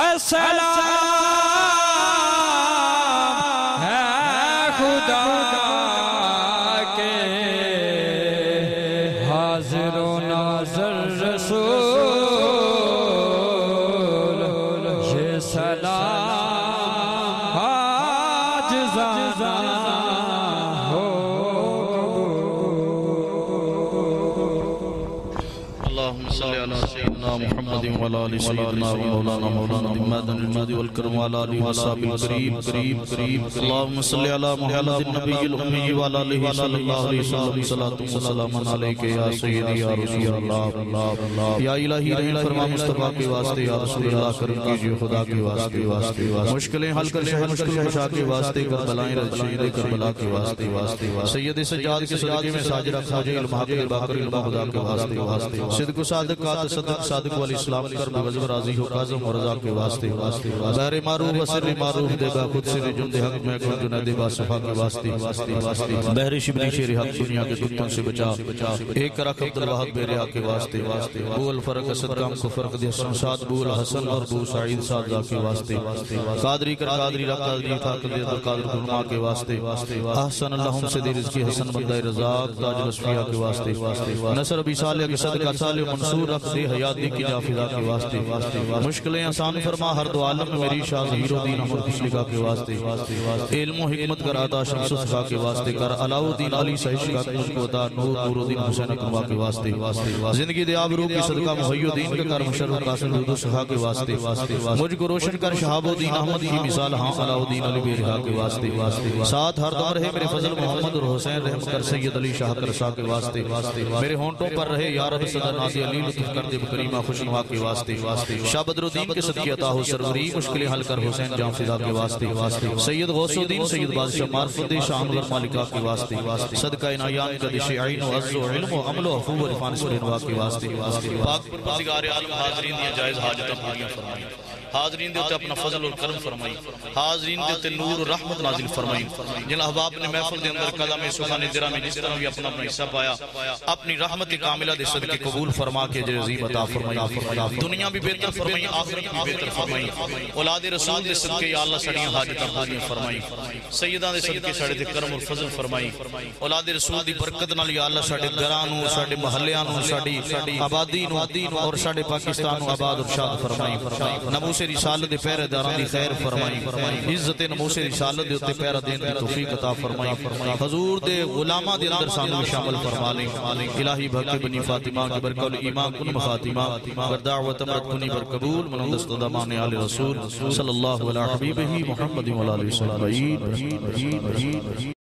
السلام ہے خدا صل على سيدنا محمد وعلى ال سيدنا مولانا مولانا محمد المهد والكرم وعلى اله وصحبه الكريم كريم كريم اللهم صل على محمد النبي الامي وعلى اله صلى الله عليه وسلم صلاة وسلام عليك يا سيدي يا رسول اللہ یا الہی رحم فرما مصطفیٰ کے واسطے یا رسول اللہ کرم کیجئے خدا کے واسطے واسطے مشکلیں حل کر شہر مشکل کشا کے واسطے کربلائیں رج شہید کربلا کے واسطے واسطے سید سجاد کے صدقے میں ساجرہ خواجہ علم حق باقر علم خدا کے واسطے واسطے صدق و صادق قات صدق صادق والی اسلام کرب وزب راضی ہو قاظم و رضا کے واسطے واسطے بہر معروف و سر معروف دے با خود سے جند حق میں کن جنید با صفا کے واسطے بہر شبلی شیر حق دنیا کے کتوں سے بچا ایک رکھ عبدالوہد بیریا کے واسطے بو الفرق اسد کام کو فرق دے حسن سعد بو الحسن اور بو سعید سعدہ کے واسطے قادری کر قادری رکھ قادری فاقر دے قادر کرما کے واسطے احسن اللہم سے دے رزقی حسن بندہ رزاق تاج الاسفیہ کے واسطے نصر ابی صالح کے صدقہ صالح منصور رکھ دے حیاتی کی جافدہ کے واسطے مشکلیں آسان فرما ہر دو عالم میری شاہ ظہیر و دین احمد خوشلکہ کے واسطے علم و حکمت کر آتا شمس صفحہ کے واسطے کر علاؤ الدین علی صحیح کا کو دا نور نور الدین حسین اکرمہ کے واسطے زندگی دے آبرو کی صدقہ محی الدین کے کر مشرف قاسم دودو صحا کے واسطے مجھ کو روشن کر شہاب الدین احمد کی مثال ہاں علاؤ الدین علی بیرہا کے واسطے ساتھ ہر دم رہے میرے فضل محمد اور حسین رحم کر سید علی شاہ کر شاہ کے واسطے میرے ہونٹوں پر رہے یا رب صدر نازی علی لطف کر دے بکریمہ خوشنوا کے واسطے شاہ بدر الدین کے صدقی عطا ہو سروری مشکلیں حل کر حسین جام فضا کے واسطے سید غوث الدین سید بادشاہ معرفت شاہ انور مالکہ کے واسطے صدقہ عنایان کا دش عین و عز و علم و عمل و حفوظ و رفان سرینوا کے واسطے پاک پروردگار عالم حاضرین دیا جائز حاجتاں پوریاں فرمائیں حاضرین دیتے اپنا فضل اور کرم فرمائی حاضرین دیتے نور و رحمت نازل فرمائی جن احباب نے محفل دے اندر قدم سخان درہ میں جس طرح بھی اپنا اپنا حصہ پایا اپنی رحمت کاملہ دے صدقے قبول فرما کے جزیب عطا فرمائی دنیا بھی بہتر فرمائی آخرت بھی بہتر فرمائی اولاد رسول دے صدقے یا اللہ سڑیاں حاجتاں پوریاں فرمائی سیدہ دے صدقے ساڑے دے کرم اور فضل فرمائی اولاد رسول دی برکت نال یا اللہ ساڑے گرانوں ساڑے محلیانوں ساڑی آبادینوں اور ساڑے پاکستانوں آباد اور شاد فرمائی نبوس رسالت دے پیرہ داران دی خیر فرمائی عزت نموس رسالت دے اتے پیرہ دین دی توفیق عطا فرمائی حضور دے غلامہ دے اندر سانو شامل فرما لیں الہی بھکے بنی فاطمہ کی برکول ایمان کن مخاتمہ بردعوت امرت کنی برقبول من دست دمان آل رسول صلی اللہ علیہ حبیبہ محمد و علیہ وسلم